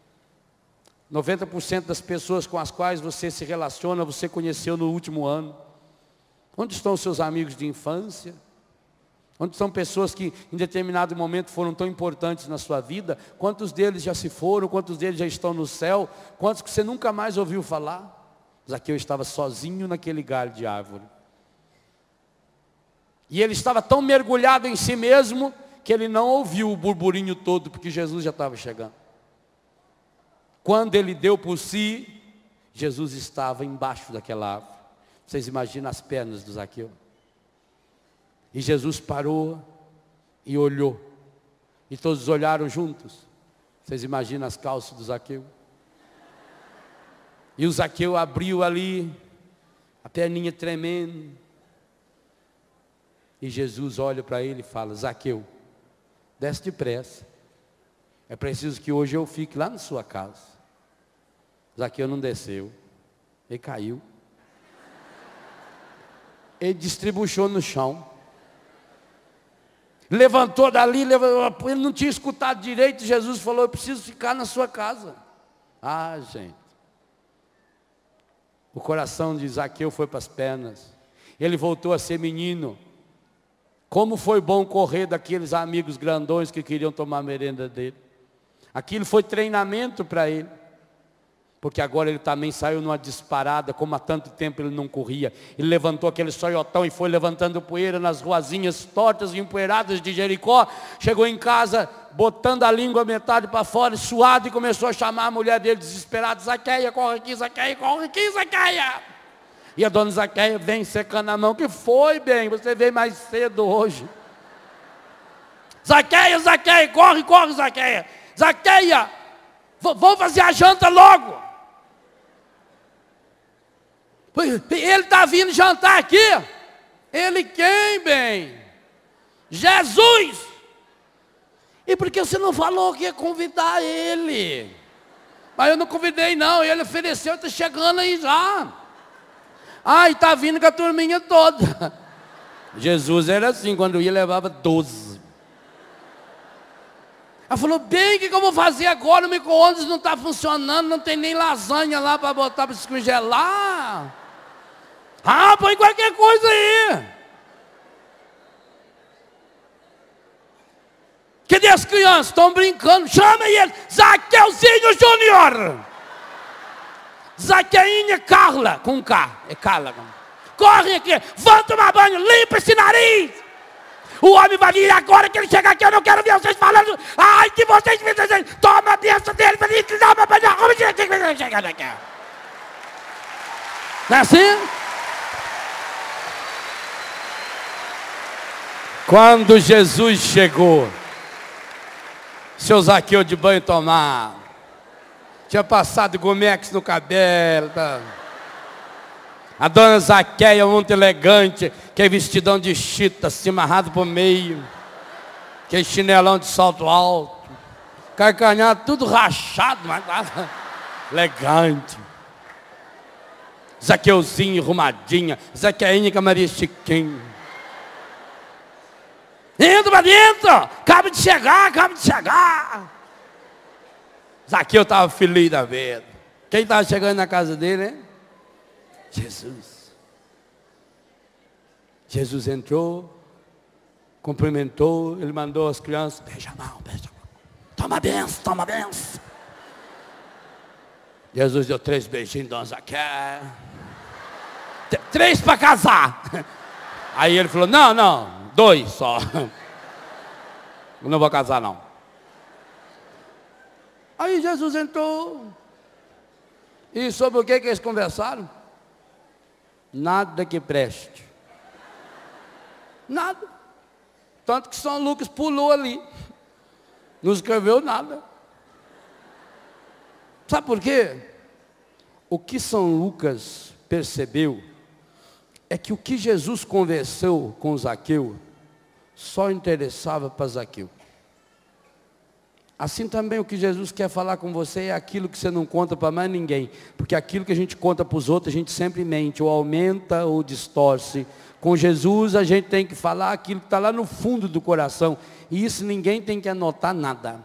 90% das pessoas com as quais você se relaciona, você conheceu no último ano. Onde estão os seus amigos de infância? Onde estão pessoas que em determinado momento foram tão importantes na sua vida? Quantos deles já se foram? Quantos deles já estão no céu? Quantos que você nunca mais ouviu falar? Zaqueu estava sozinho naquele galho de árvore. E ele estava tão mergulhado em si mesmo, que ele não ouviu o burburinho todo, porque Jesus já estava chegando. Quando ele deu por si, Jesus estava embaixo daquela árvore. Vocês imaginam as pernas do Zaqueu? E Jesus parou e olhou. E todos olharam juntos. Vocês imaginam as calças do Zaqueu? E o Zaqueu abriu ali, a perninha tremendo. E Jesus olha para ele e fala: Zaqueu, desce depressa. É preciso que hoje eu fique lá na sua casa. Zaqueu não desceu. Ele caiu. Ele distribuiu no chão. Levantou dali, ele não tinha escutado direito. Jesus falou: eu preciso ficar na sua casa. Ah, gente. O coração de Zaqueu foi para as pernas. Ele voltou a ser menino. Como foi bom correr daqueles amigos grandões que queriam tomar a merenda dele. Aquilo foi treinamento para ele. Porque agora ele também saiu numa disparada, como há tanto tempo ele não corria. Ele levantou aquele soiotão e foi levantando poeira nas ruazinhas tortas e empoeiradas de Jericó. Chegou em casa, botando a língua metade para fora, suado, e começou a chamar a mulher dele desesperada: Zaqueia, corre aqui, Zaqueia, corre aqui, Zaqueia. E a dona Zaqueia vem secando a mão: que foi, bem? Você veio mais cedo hoje. Zaqueia, Zaqueia, corre, corre, Zaqueia. Zaqueia, vamos fazer a janta logo. Ele está vindo jantar aqui. Ele quem, bem? Jesus. E por que você não falou que ia convidar ele? Mas eu não convidei não, ele ofereceu, está chegando aí já. Ah, e está vindo com a turminha toda. Jesus era assim, quando ia levava 12. Ela falou: bem, o que eu vou fazer agora? O micro-ondas não está funcionando, não tem nem lasanha lá para botar para descongelar. Ah, põe qualquer coisa aí. Cadê as crianças? Estão brincando. Chama ele. Zaqueuzinho Júnior. Zaqueinha Carla. Com K. É Carla. Corre aqui. Vão tomar banho. Limpa esse nariz. O homem vai vir agora que ele chegar aqui. Eu não quero ver vocês falando. Ai, que vocês fizeram. Toma a bênção dele. Toma a bênção. Não é assim? Quando Jesus chegou, seu Zaqueu de banho tomar, Tinha passado Gomex no cabelo. Tá? A dona Zaqueia, muito elegante, que é vestidão de chita, assim, amarrado por meio. Que é chinelão de salto alto. Carcanhado, tudo rachado, mas tava elegante. Zaqueuzinho, arrumadinha. Zaqueinha com a Maria Chiquinha. Entra pra dentro! Acaba de chegar, acaba de chegar! Zaqueu estava feliz da vida. Quem estava chegando na casa dele, hein? Jesus. Jesus entrou, cumprimentou, ele mandou as crianças, beija a mão, beija a mão. Toma benção, toma benção. Jesus deu 3 beijinhos, dona Zaqueu. 3 para casar. Aí ele falou, não, 2 só. Eu não vou casar não. Aí Jesus entrou. E sobre o que eles conversaram? Nada que preste. Nada. Tanto que São Lucas pulou ali. Não escreveu nada. Sabe por quê? O que São Lucas percebeu é que o que Jesus conversou com Zaqueu só interessava para Zaqueu. Assim também o que Jesus quer falar com você é aquilo que você não conta para mais ninguém. Porque aquilo que a gente conta para os outros, a gente sempre mente, ou aumenta ou distorce. Com Jesus a gente tem que falar aquilo que está lá no fundo do coração. E isso ninguém tem que anotar nada.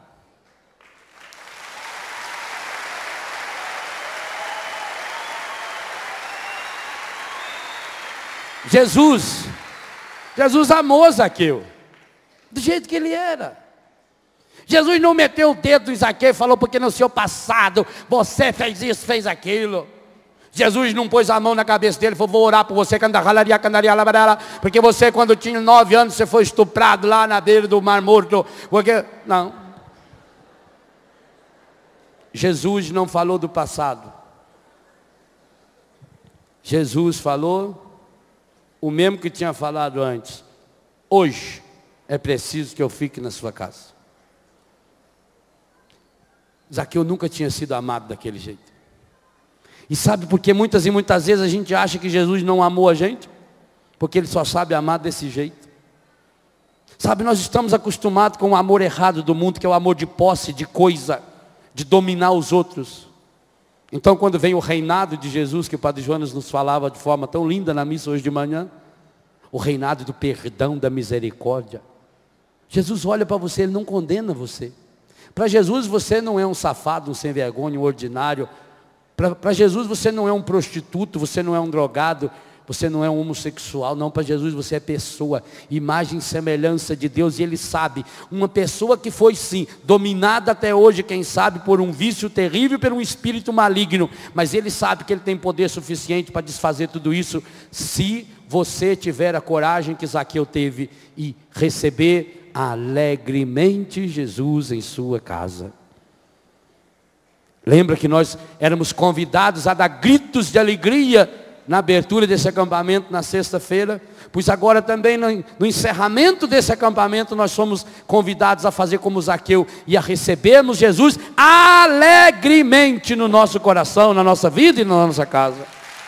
Jesus amou Zaqueu, do jeito que ele era. Jesus não meteu o dedo em Zaqueu e falou, porque no seu passado você fez isso, fez aquilo. Jesus não pôs a mão na cabeça dele e falou, vou orar por você, porque você quando tinha 9 anos, você foi estuprado lá na beira do Mar Morto. Porque... Não. Jesus não falou do passado. Jesus falou o mesmo que tinha falado antes. Hoje é preciso que eu fique na sua casa. Zaqueu nunca tinha sido amado daquele jeito. E sabe por que muitas e muitas vezes a gente acha que Jesus não amou a gente? Porque Ele só sabe amar desse jeito. Sabe, nós estamos acostumados com o amor errado do mundo, que é o amor de posse, de coisa, de dominar os outros. Então quando vem o reinado de Jesus, que o Padre Jonas nos falava de forma tão linda na missa hoje de manhã, o reinado do perdão, da misericórdia. Jesus olha para você, Ele não condena você. Para Jesus você não é um safado, um sem vergonha, um ordinário. Para Jesus você não é um prostituto, você não é um drogado, você não é um homossexual. Não, para Jesus você é pessoa, imagem e semelhança de Deus. E Ele sabe, uma pessoa que foi sim, dominada até hoje, quem sabe, por um vício terrível, por um espírito maligno. Mas Ele sabe que Ele tem poder suficiente para desfazer tudo isso, se você tiver a coragem que Zaqueu teve e receber alegremente Jesus em sua casa. Lembra que nós éramos convidados a dar gritos de alegria na abertura desse acampamento na sexta-feira? Pois agora também no encerramento desse acampamento nós somos convidados a fazer como Zaqueu e a recebermos Jesus alegremente no nosso coração, na nossa vida e na nossa casa.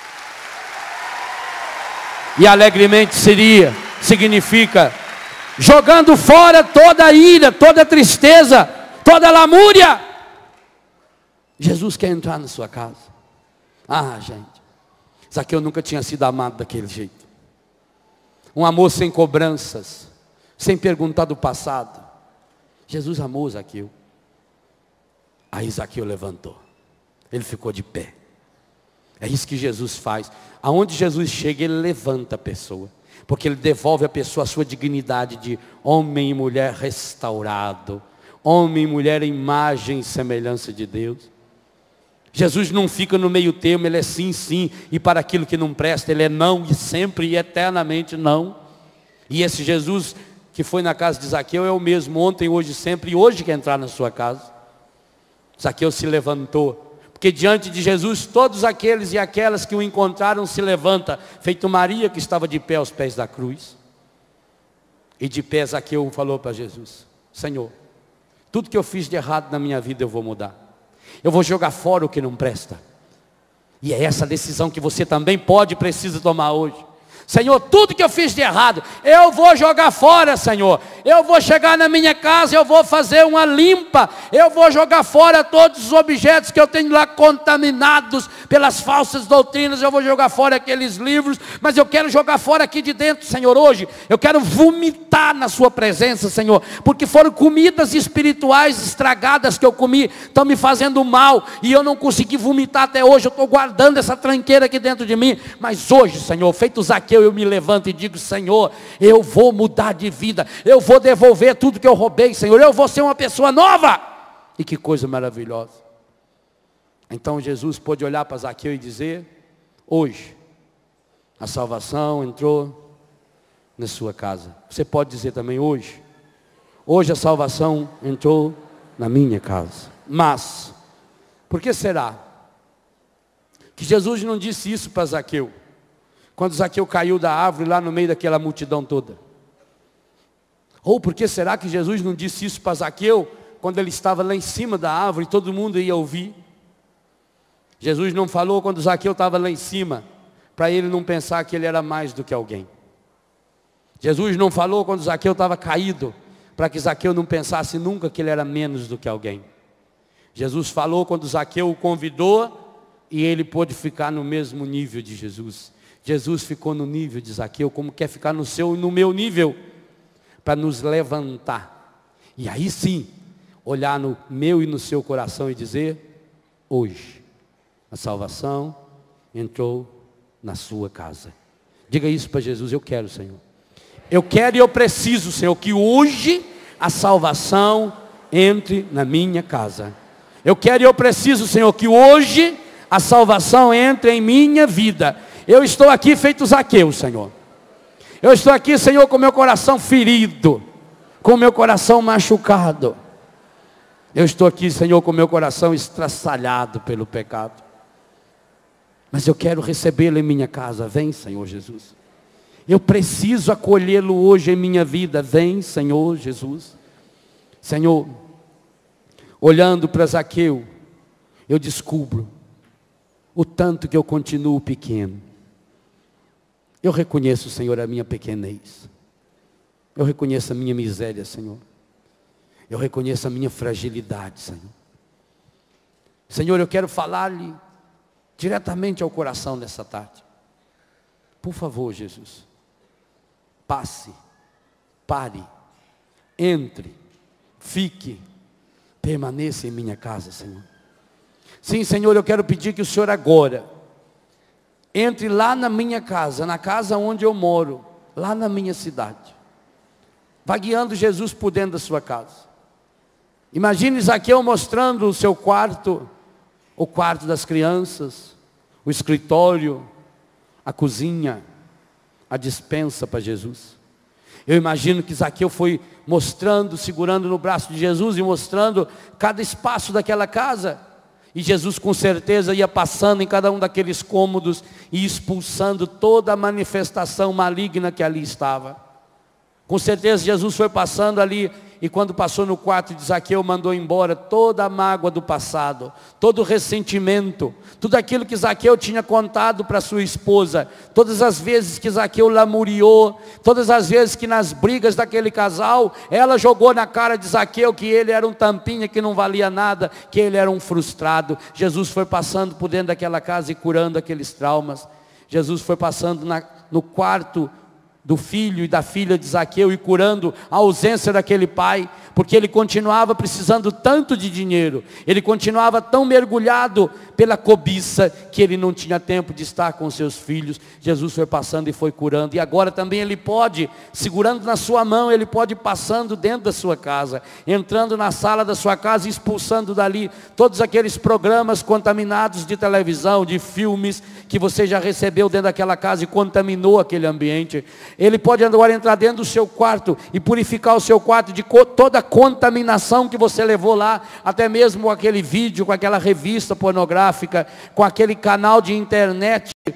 E alegremente significa jogando fora toda a ira, toda a tristeza, toda a lamúria. Jesus quer entrar na sua casa. Ah, gente, Zaqueu nunca tinha sido amado daquele jeito. Um amor sem cobranças, sem perguntar do passado. Jesus amou Zaqueu. Aí Zaqueu levantou. Ele ficou de pé. É isso que Jesus faz. Aonde Jesus chega, Ele levanta a pessoa. Porque Ele devolve a pessoa a sua dignidade de homem e mulher restaurado. Homem e mulher em imagem e semelhança de Deus. Jesus não fica no meio termo, Ele é sim, sim. E para aquilo que não presta, Ele é não. E sempre e eternamente não. E esse Jesus que foi na casa de Zaqueu é o mesmo ontem, hoje, sempre. E hoje quer entrar na sua casa. Zaqueu se levantou. Porque diante de Jesus, todos aqueles e aquelas que o encontraram se levantam, feito Maria que estava de pé aos pés da cruz. E de pé Zaqueu falou para Jesus: Senhor, tudo que eu fiz de errado na minha vida eu vou mudar. Eu vou jogar fora o que não presta. E é essa decisão que você também pode e precisa tomar hoje. Senhor, tudo que eu fiz de errado, eu vou jogar fora, Senhor. Eu vou chegar na minha casa, eu vou fazer uma limpa. Eu vou jogar fora todos os objetos que eu tenho lá contaminados pelas falsas doutrinas. Eu vou jogar fora aqueles livros, mas eu quero jogar fora aqui de dentro, Senhor, hoje. Eu quero vomitar na sua presença, Senhor, porque foram comidas espirituais estragadas que eu comi, estão me fazendo mal, e eu não consegui vomitar até hoje. Eu estou guardando essa tranqueira aqui dentro de mim, mas hoje, Senhor, feito Zaqueu, eu me levanto e digo: Senhor, eu vou mudar de vida, eu vou devolver tudo que eu roubei, Senhor, eu vou ser uma pessoa nova. E que coisa maravilhosa. Então Jesus pôde olhar para Zaqueu e dizer: hoje a salvação entrou na sua casa. Você pode dizer também: hoje a salvação entrou na minha casa. Mas por que será que Jesus não disse isso para Zaqueu quando Zaqueu caiu da árvore lá no meio daquela multidão toda? Ou por que será que Jesus não disse isso para Zaqueu quando ele estava lá em cima da árvore e todo mundo ia ouvir? Jesus não falou quando Zaqueu estava lá em cima, para ele não pensar que ele era mais do que alguém. Jesus não falou quando Zaqueu estava caído, para que Zaqueu não pensasse nunca que ele era menos do que alguém. Jesus falou quando Zaqueu o convidou e ele pôde ficar no mesmo nível de Jesus. Jesus ficou no nível de Zaqueu, como quer ficar no seu e no meu nível, para nos levantar. E aí sim, olhar no meu e no seu coração e dizer: hoje a salvação entrou na sua casa. Diga isso para Jesus: eu quero, Senhor. Eu quero e eu preciso, Senhor, que hoje a salvação entre na minha casa. Eu quero e eu preciso, Senhor, que hoje a salvação entre em minha vida. Eu estou aqui feito Zaqueu, Senhor. Eu estou aqui, Senhor, com meu coração ferido, com meu coração machucado. Eu estou aqui, Senhor, com meu coração estraçalhado pelo pecado. Mas eu quero recebê-lo em minha casa. Vem, Senhor Jesus. Eu preciso acolhê-lo hoje em minha vida. Vem, Senhor Jesus. Senhor, olhando para Zaqueu, eu descubro o tanto que eu continuo pequeno. Eu reconheço, Senhor, a minha pequenez. Eu reconheço a minha miséria, Senhor. Eu reconheço a minha fragilidade, Senhor. Senhor, eu quero falar-lhe diretamente ao coração nessa tarde. Por favor, Jesus, passe, pare, entre, fique, permaneça em minha casa, Senhor. Sim, Senhor, eu quero pedir que o Senhor agora entre lá na minha casa, na casa onde eu moro, lá na minha cidade. Vá guiando Jesus por dentro da sua casa. Imagine Zaqueu mostrando o seu quarto, o quarto das crianças, o escritório, a cozinha, a despensa para Jesus. Eu imagino que Zaqueu foi mostrando, segurando no braço de Jesus e mostrando cada espaço daquela casa. E Jesus com certeza ia passando em cada um daqueles cômodos e expulsando toda a manifestação maligna que ali estava. Com certeza Jesus foi passando ali e quando passou no quarto de Zaqueu, mandou embora toda a mágoa do passado, todo o ressentimento, tudo aquilo que Zaqueu tinha contado para sua esposa, todas as vezes que Zaqueu lamuriou, todas as vezes que nas brigas daquele casal, ela jogou na cara de Zaqueu que ele era um tampinha, que não valia nada, que ele era um frustrado. Jesus foi passando por dentro daquela casa e curando aqueles traumas. Jesus foi passando no quarto do filho e da filha de Zaqueu e curando a ausência daquele pai, porque ele continuava precisando tanto de dinheiro, ele continuava tão mergulhado pela cobiça, que ele não tinha tempo de estar com seus filhos. Jesus foi passando e foi curando, e agora também ele pode, segurando na sua mão, ele pode ir passando dentro da sua casa, entrando na sala da sua casa e expulsando dali todos aqueles programas contaminados de televisão, de filmes, que você já recebeu dentro daquela casa e contaminou aquele ambiente. Ele pode agora entrar dentro do seu quarto e purificar o seu quarto de toda a contaminação que você levou lá, até mesmo com aquele vídeo, com aquela revista pornográfica, com aquele canal de internet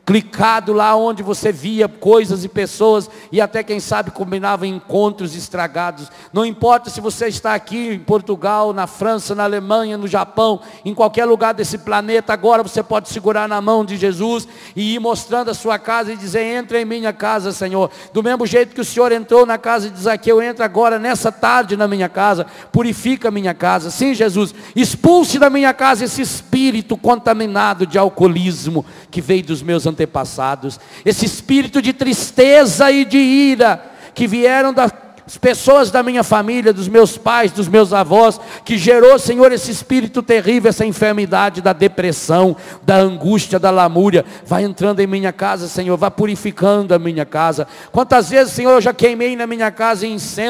clicado lá onde você via coisas e pessoas, e até quem sabe combinava encontros estragados. Não importa se você está aqui em Portugal, na França, na Alemanha, no Japão, em qualquer lugar desse planeta, agora você pode segurar na mão de Jesus e ir mostrando a sua casa e dizer: entra em minha casa, Senhor. Do mesmo jeito que o Senhor entrou na casa de Zaqueu, entra agora nessa tarde na minha casa, purifica a minha casa. Sim, Jesus, expulse da minha casa esse espírito contaminado de alcoolismo que veio dos meus antepassados, esse espírito de tristeza e de ira que vieram das pessoas da minha família, dos meus pais, dos meus avós, que gerou, Senhor, esse espírito terrível, essa enfermidade da depressão, da angústia, da lamúria. Vai entrando em minha casa, Senhor, vai purificando a minha casa. Quantas vezes, Senhor, eu já queimei na minha casa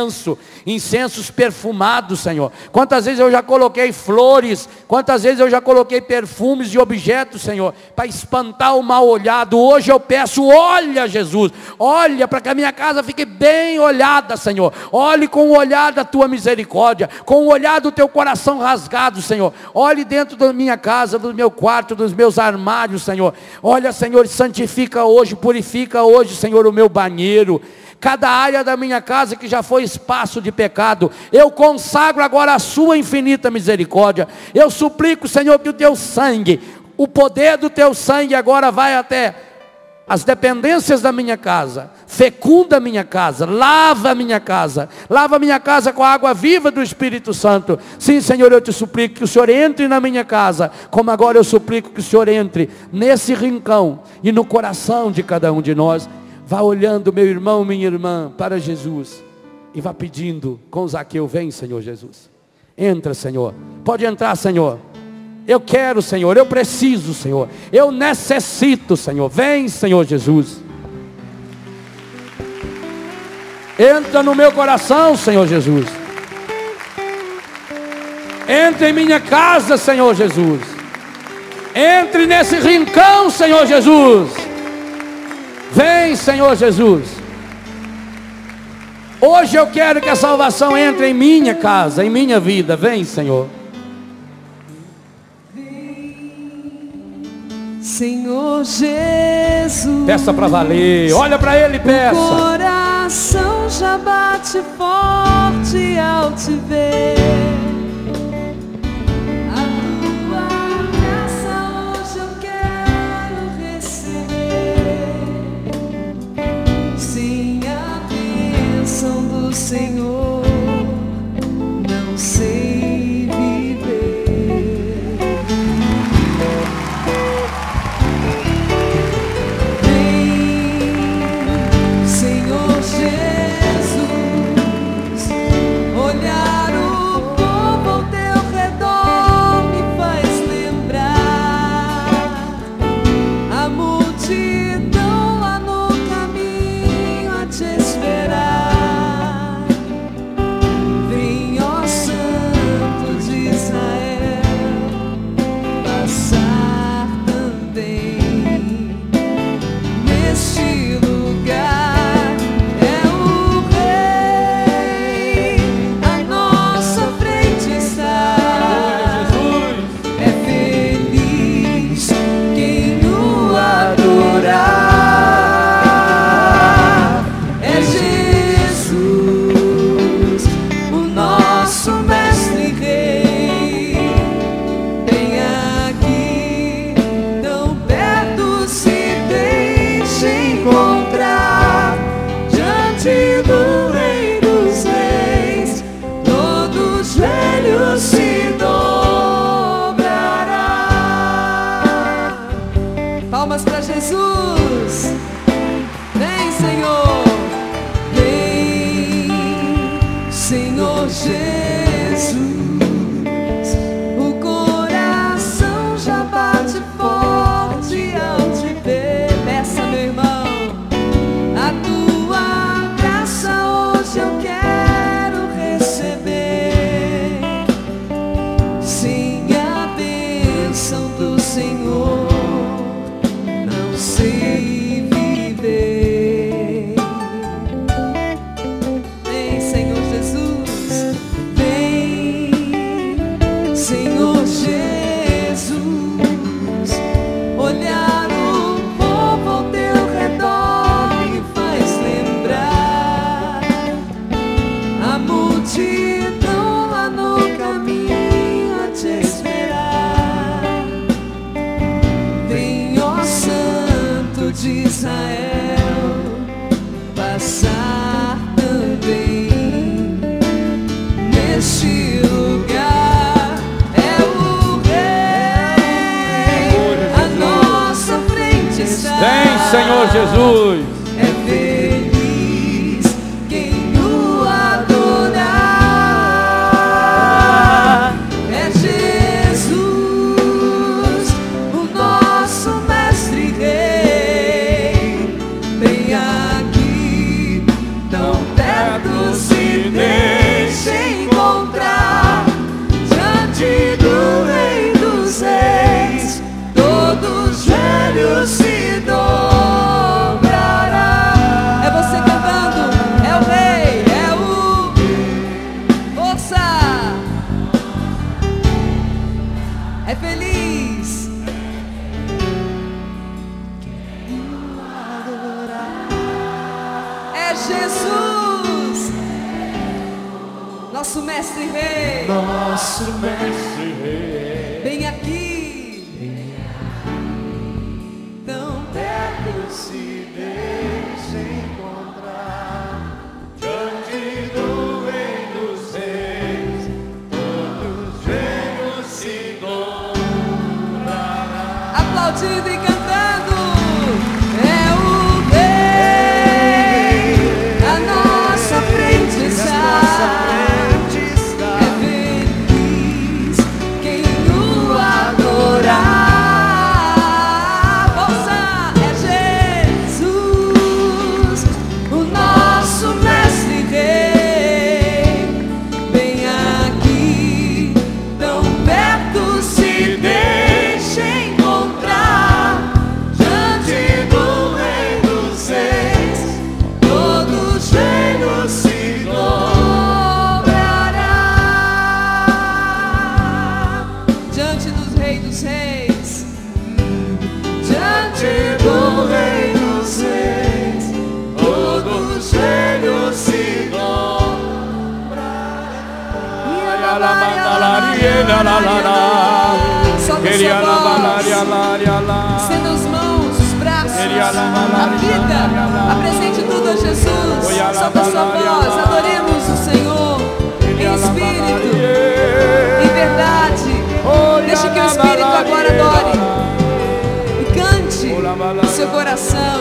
incensos perfumados, Senhor. Quantas vezes eu já coloquei flores, quantas vezes eu já coloquei perfumes e objetos, Senhor, para espantar o mal olhado. Hoje eu peço: olha, Jesus, olha para que a minha casa fique bem olhada, Senhor. Olhe com o olhar da tua misericórdia, com o olhar do teu coração rasgado, Senhor. Olhe dentro da minha casa, do meu quarto, dos meus armários, Senhor. Olha, Senhor, santifica hoje, purifica hoje, Senhor, o meu banheiro. Cada área da minha casa que já foi espaço de pecado, eu consagro agora a sua infinita misericórdia. Eu suplico, Senhor, que o teu sangue, o poder do teu sangue agora vai até as dependências da minha casa, fecunda a minha casa, lava a minha casa com a água viva do Espírito Santo. Sim, Senhor, eu te suplico que o Senhor entre na minha casa, como agora eu suplico que o Senhor entre nesse rincão e no coração de cada um de nós. Vá olhando, meu irmão, minha irmã, para Jesus, e vá pedindo com Zaqueu: vem, Senhor Jesus, entra, Senhor, pode entrar, Senhor. Eu quero, Senhor, eu preciso, Senhor, eu necessito, Senhor. Vem, Senhor Jesus. Entra no meu coração, Senhor Jesus. Entra em minha casa, Senhor Jesus. Entre nesse rincão, Senhor Jesus. Vem, Senhor Jesus. Hoje eu quero que a salvação entre em minha casa, em minha vida. Vem, Senhor. Senhor Jesus, peça para valer, olha para Ele e peça. O coração já bate forte ao te ver. A tua graça hoje eu quero receber. Sem a bênção do Senhor, não sei. Israel passar também neste lugar. É o Rei, à nossa frente está. Vem, Senhor Jesus. É feliz quem o adorar. É Jesus, o nosso mestre rei. Vem aqui, tão perto, se deixa encontrar. Diante do Rei dos Reis, todos os joelhos se dobrará. É você cantando, é o Rei, é o força. É feliz é Jesus, nosso mestre rei. Nosso mestre rei. Vem aqui, tão perto, Se deixa encontrar diante do Rei dos Reis, todos os joelhos se dobrarão. aplaudindo e cantando. É o Rei, à nossa frente está. É feliz quem o adorar. Força, é Jesus, o nosso mestre rei. Vem aqui, tão perto, se deixa encontrar. Diante do Rei dos Reis, todos os joelhos se dobrará. Diante dos Reis dos Reis, diante do Rei dos Reis, todos os joelhos se dobrarão. Solta sua voz, estenda as mãos, os braços, a vida, apresente tudo a Jesus. Solta sua voz, adoremos o Senhor em espírito, em verdade. Deixe que o Espírito agora adore e cante no seu coração.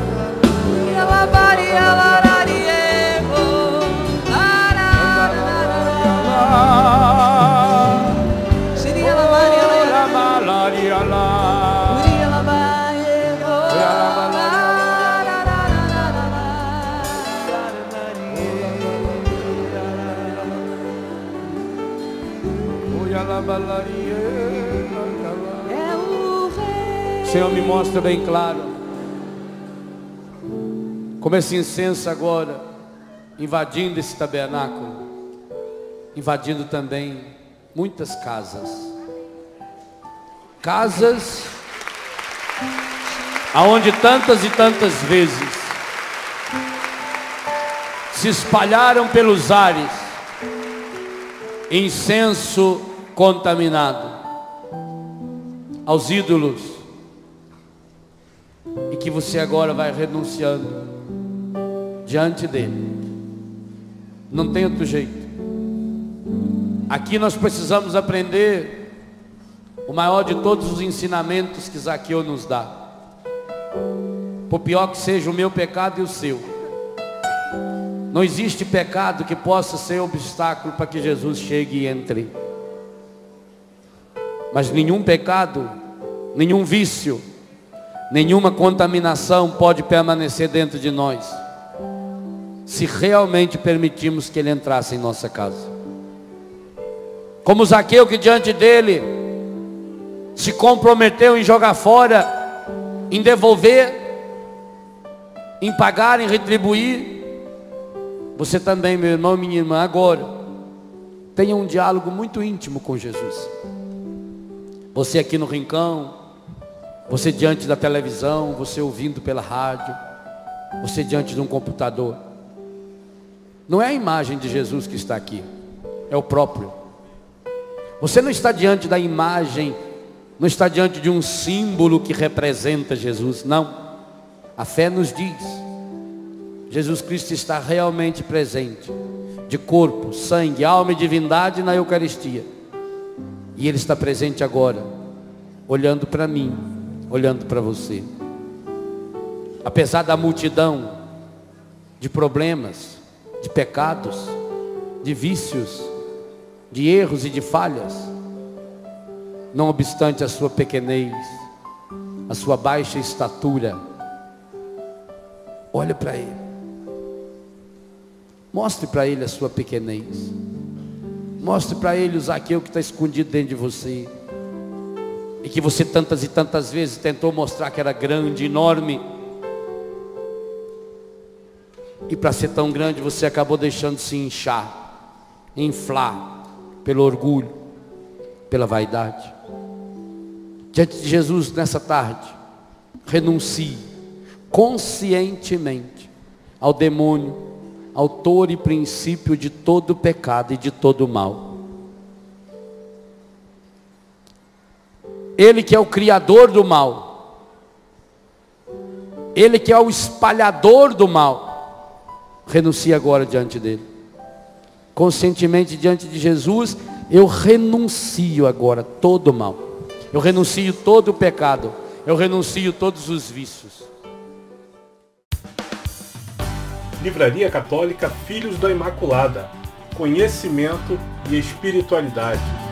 É o Rei. Senhor, me mostra bem claro como esse incenso agora invadindo esse tabernáculo, invadindo também muitas casas, aonde tantas e tantas vezes se espalharam pelos ares incenso contaminado aos ídolos, e que você agora vai renunciando diante dele. Não tem outro jeito. Aqui nós precisamos aprender o maior de todos os ensinamentos que Zaqueu nos dá. Por pior que seja o meu pecado e o seu, não existe pecado que possa ser obstáculo para que Jesus chegue e entre. Mas nenhum pecado, nenhum vício, nenhuma contaminação pode permanecer dentro de nós, se realmente permitirmos que ele entrasse em nossa casa. Como Zaqueu, que diante dele se comprometeu em jogar fora, em devolver, em pagar, em retribuir. Você também, meu irmão e minha irmã, agora tenha um diálogo muito íntimo com Jesus. Você aqui no rincão, você diante da televisão, você ouvindo pela rádio, você diante de um computador. Não é a imagem de Jesus que está aqui, é o próprio. Você não está diante da imagem, não está diante de um símbolo que representa Jesus, não. A fé nos diz: Jesus Cristo está realmente presente, de corpo, sangue, alma e divindade na Eucaristia. E Ele está presente agora, olhando para mim, olhando para você. Apesar da multidão de problemas, de pecados, de vícios, de erros e de falhas, não obstante a sua pequenez, a sua baixa estatura, olha para Ele. Mostre para Ele a sua pequenez. Mostre para Ele o Zaqueu que está escondido dentro de você. E que você tantas e tantas vezes tentou mostrar que era grande, enorme. E para ser tão grande você acabou deixando se inchar, inflar pelo orgulho, pela vaidade. Diante de Jesus nessa tarde, renuncie conscientemente ao demônio, autor e princípio de todo pecado e de todo mal. Ele que é o criador do mal, Ele que é o espalhador do mal, renuncie agora diante dele. Conscientemente diante de Jesus, eu renuncio agora todo o mal, eu renuncio todo o pecado, eu renuncio todos os vícios. Livraria Católica Filhos da Imaculada, conhecimento e espiritualidade.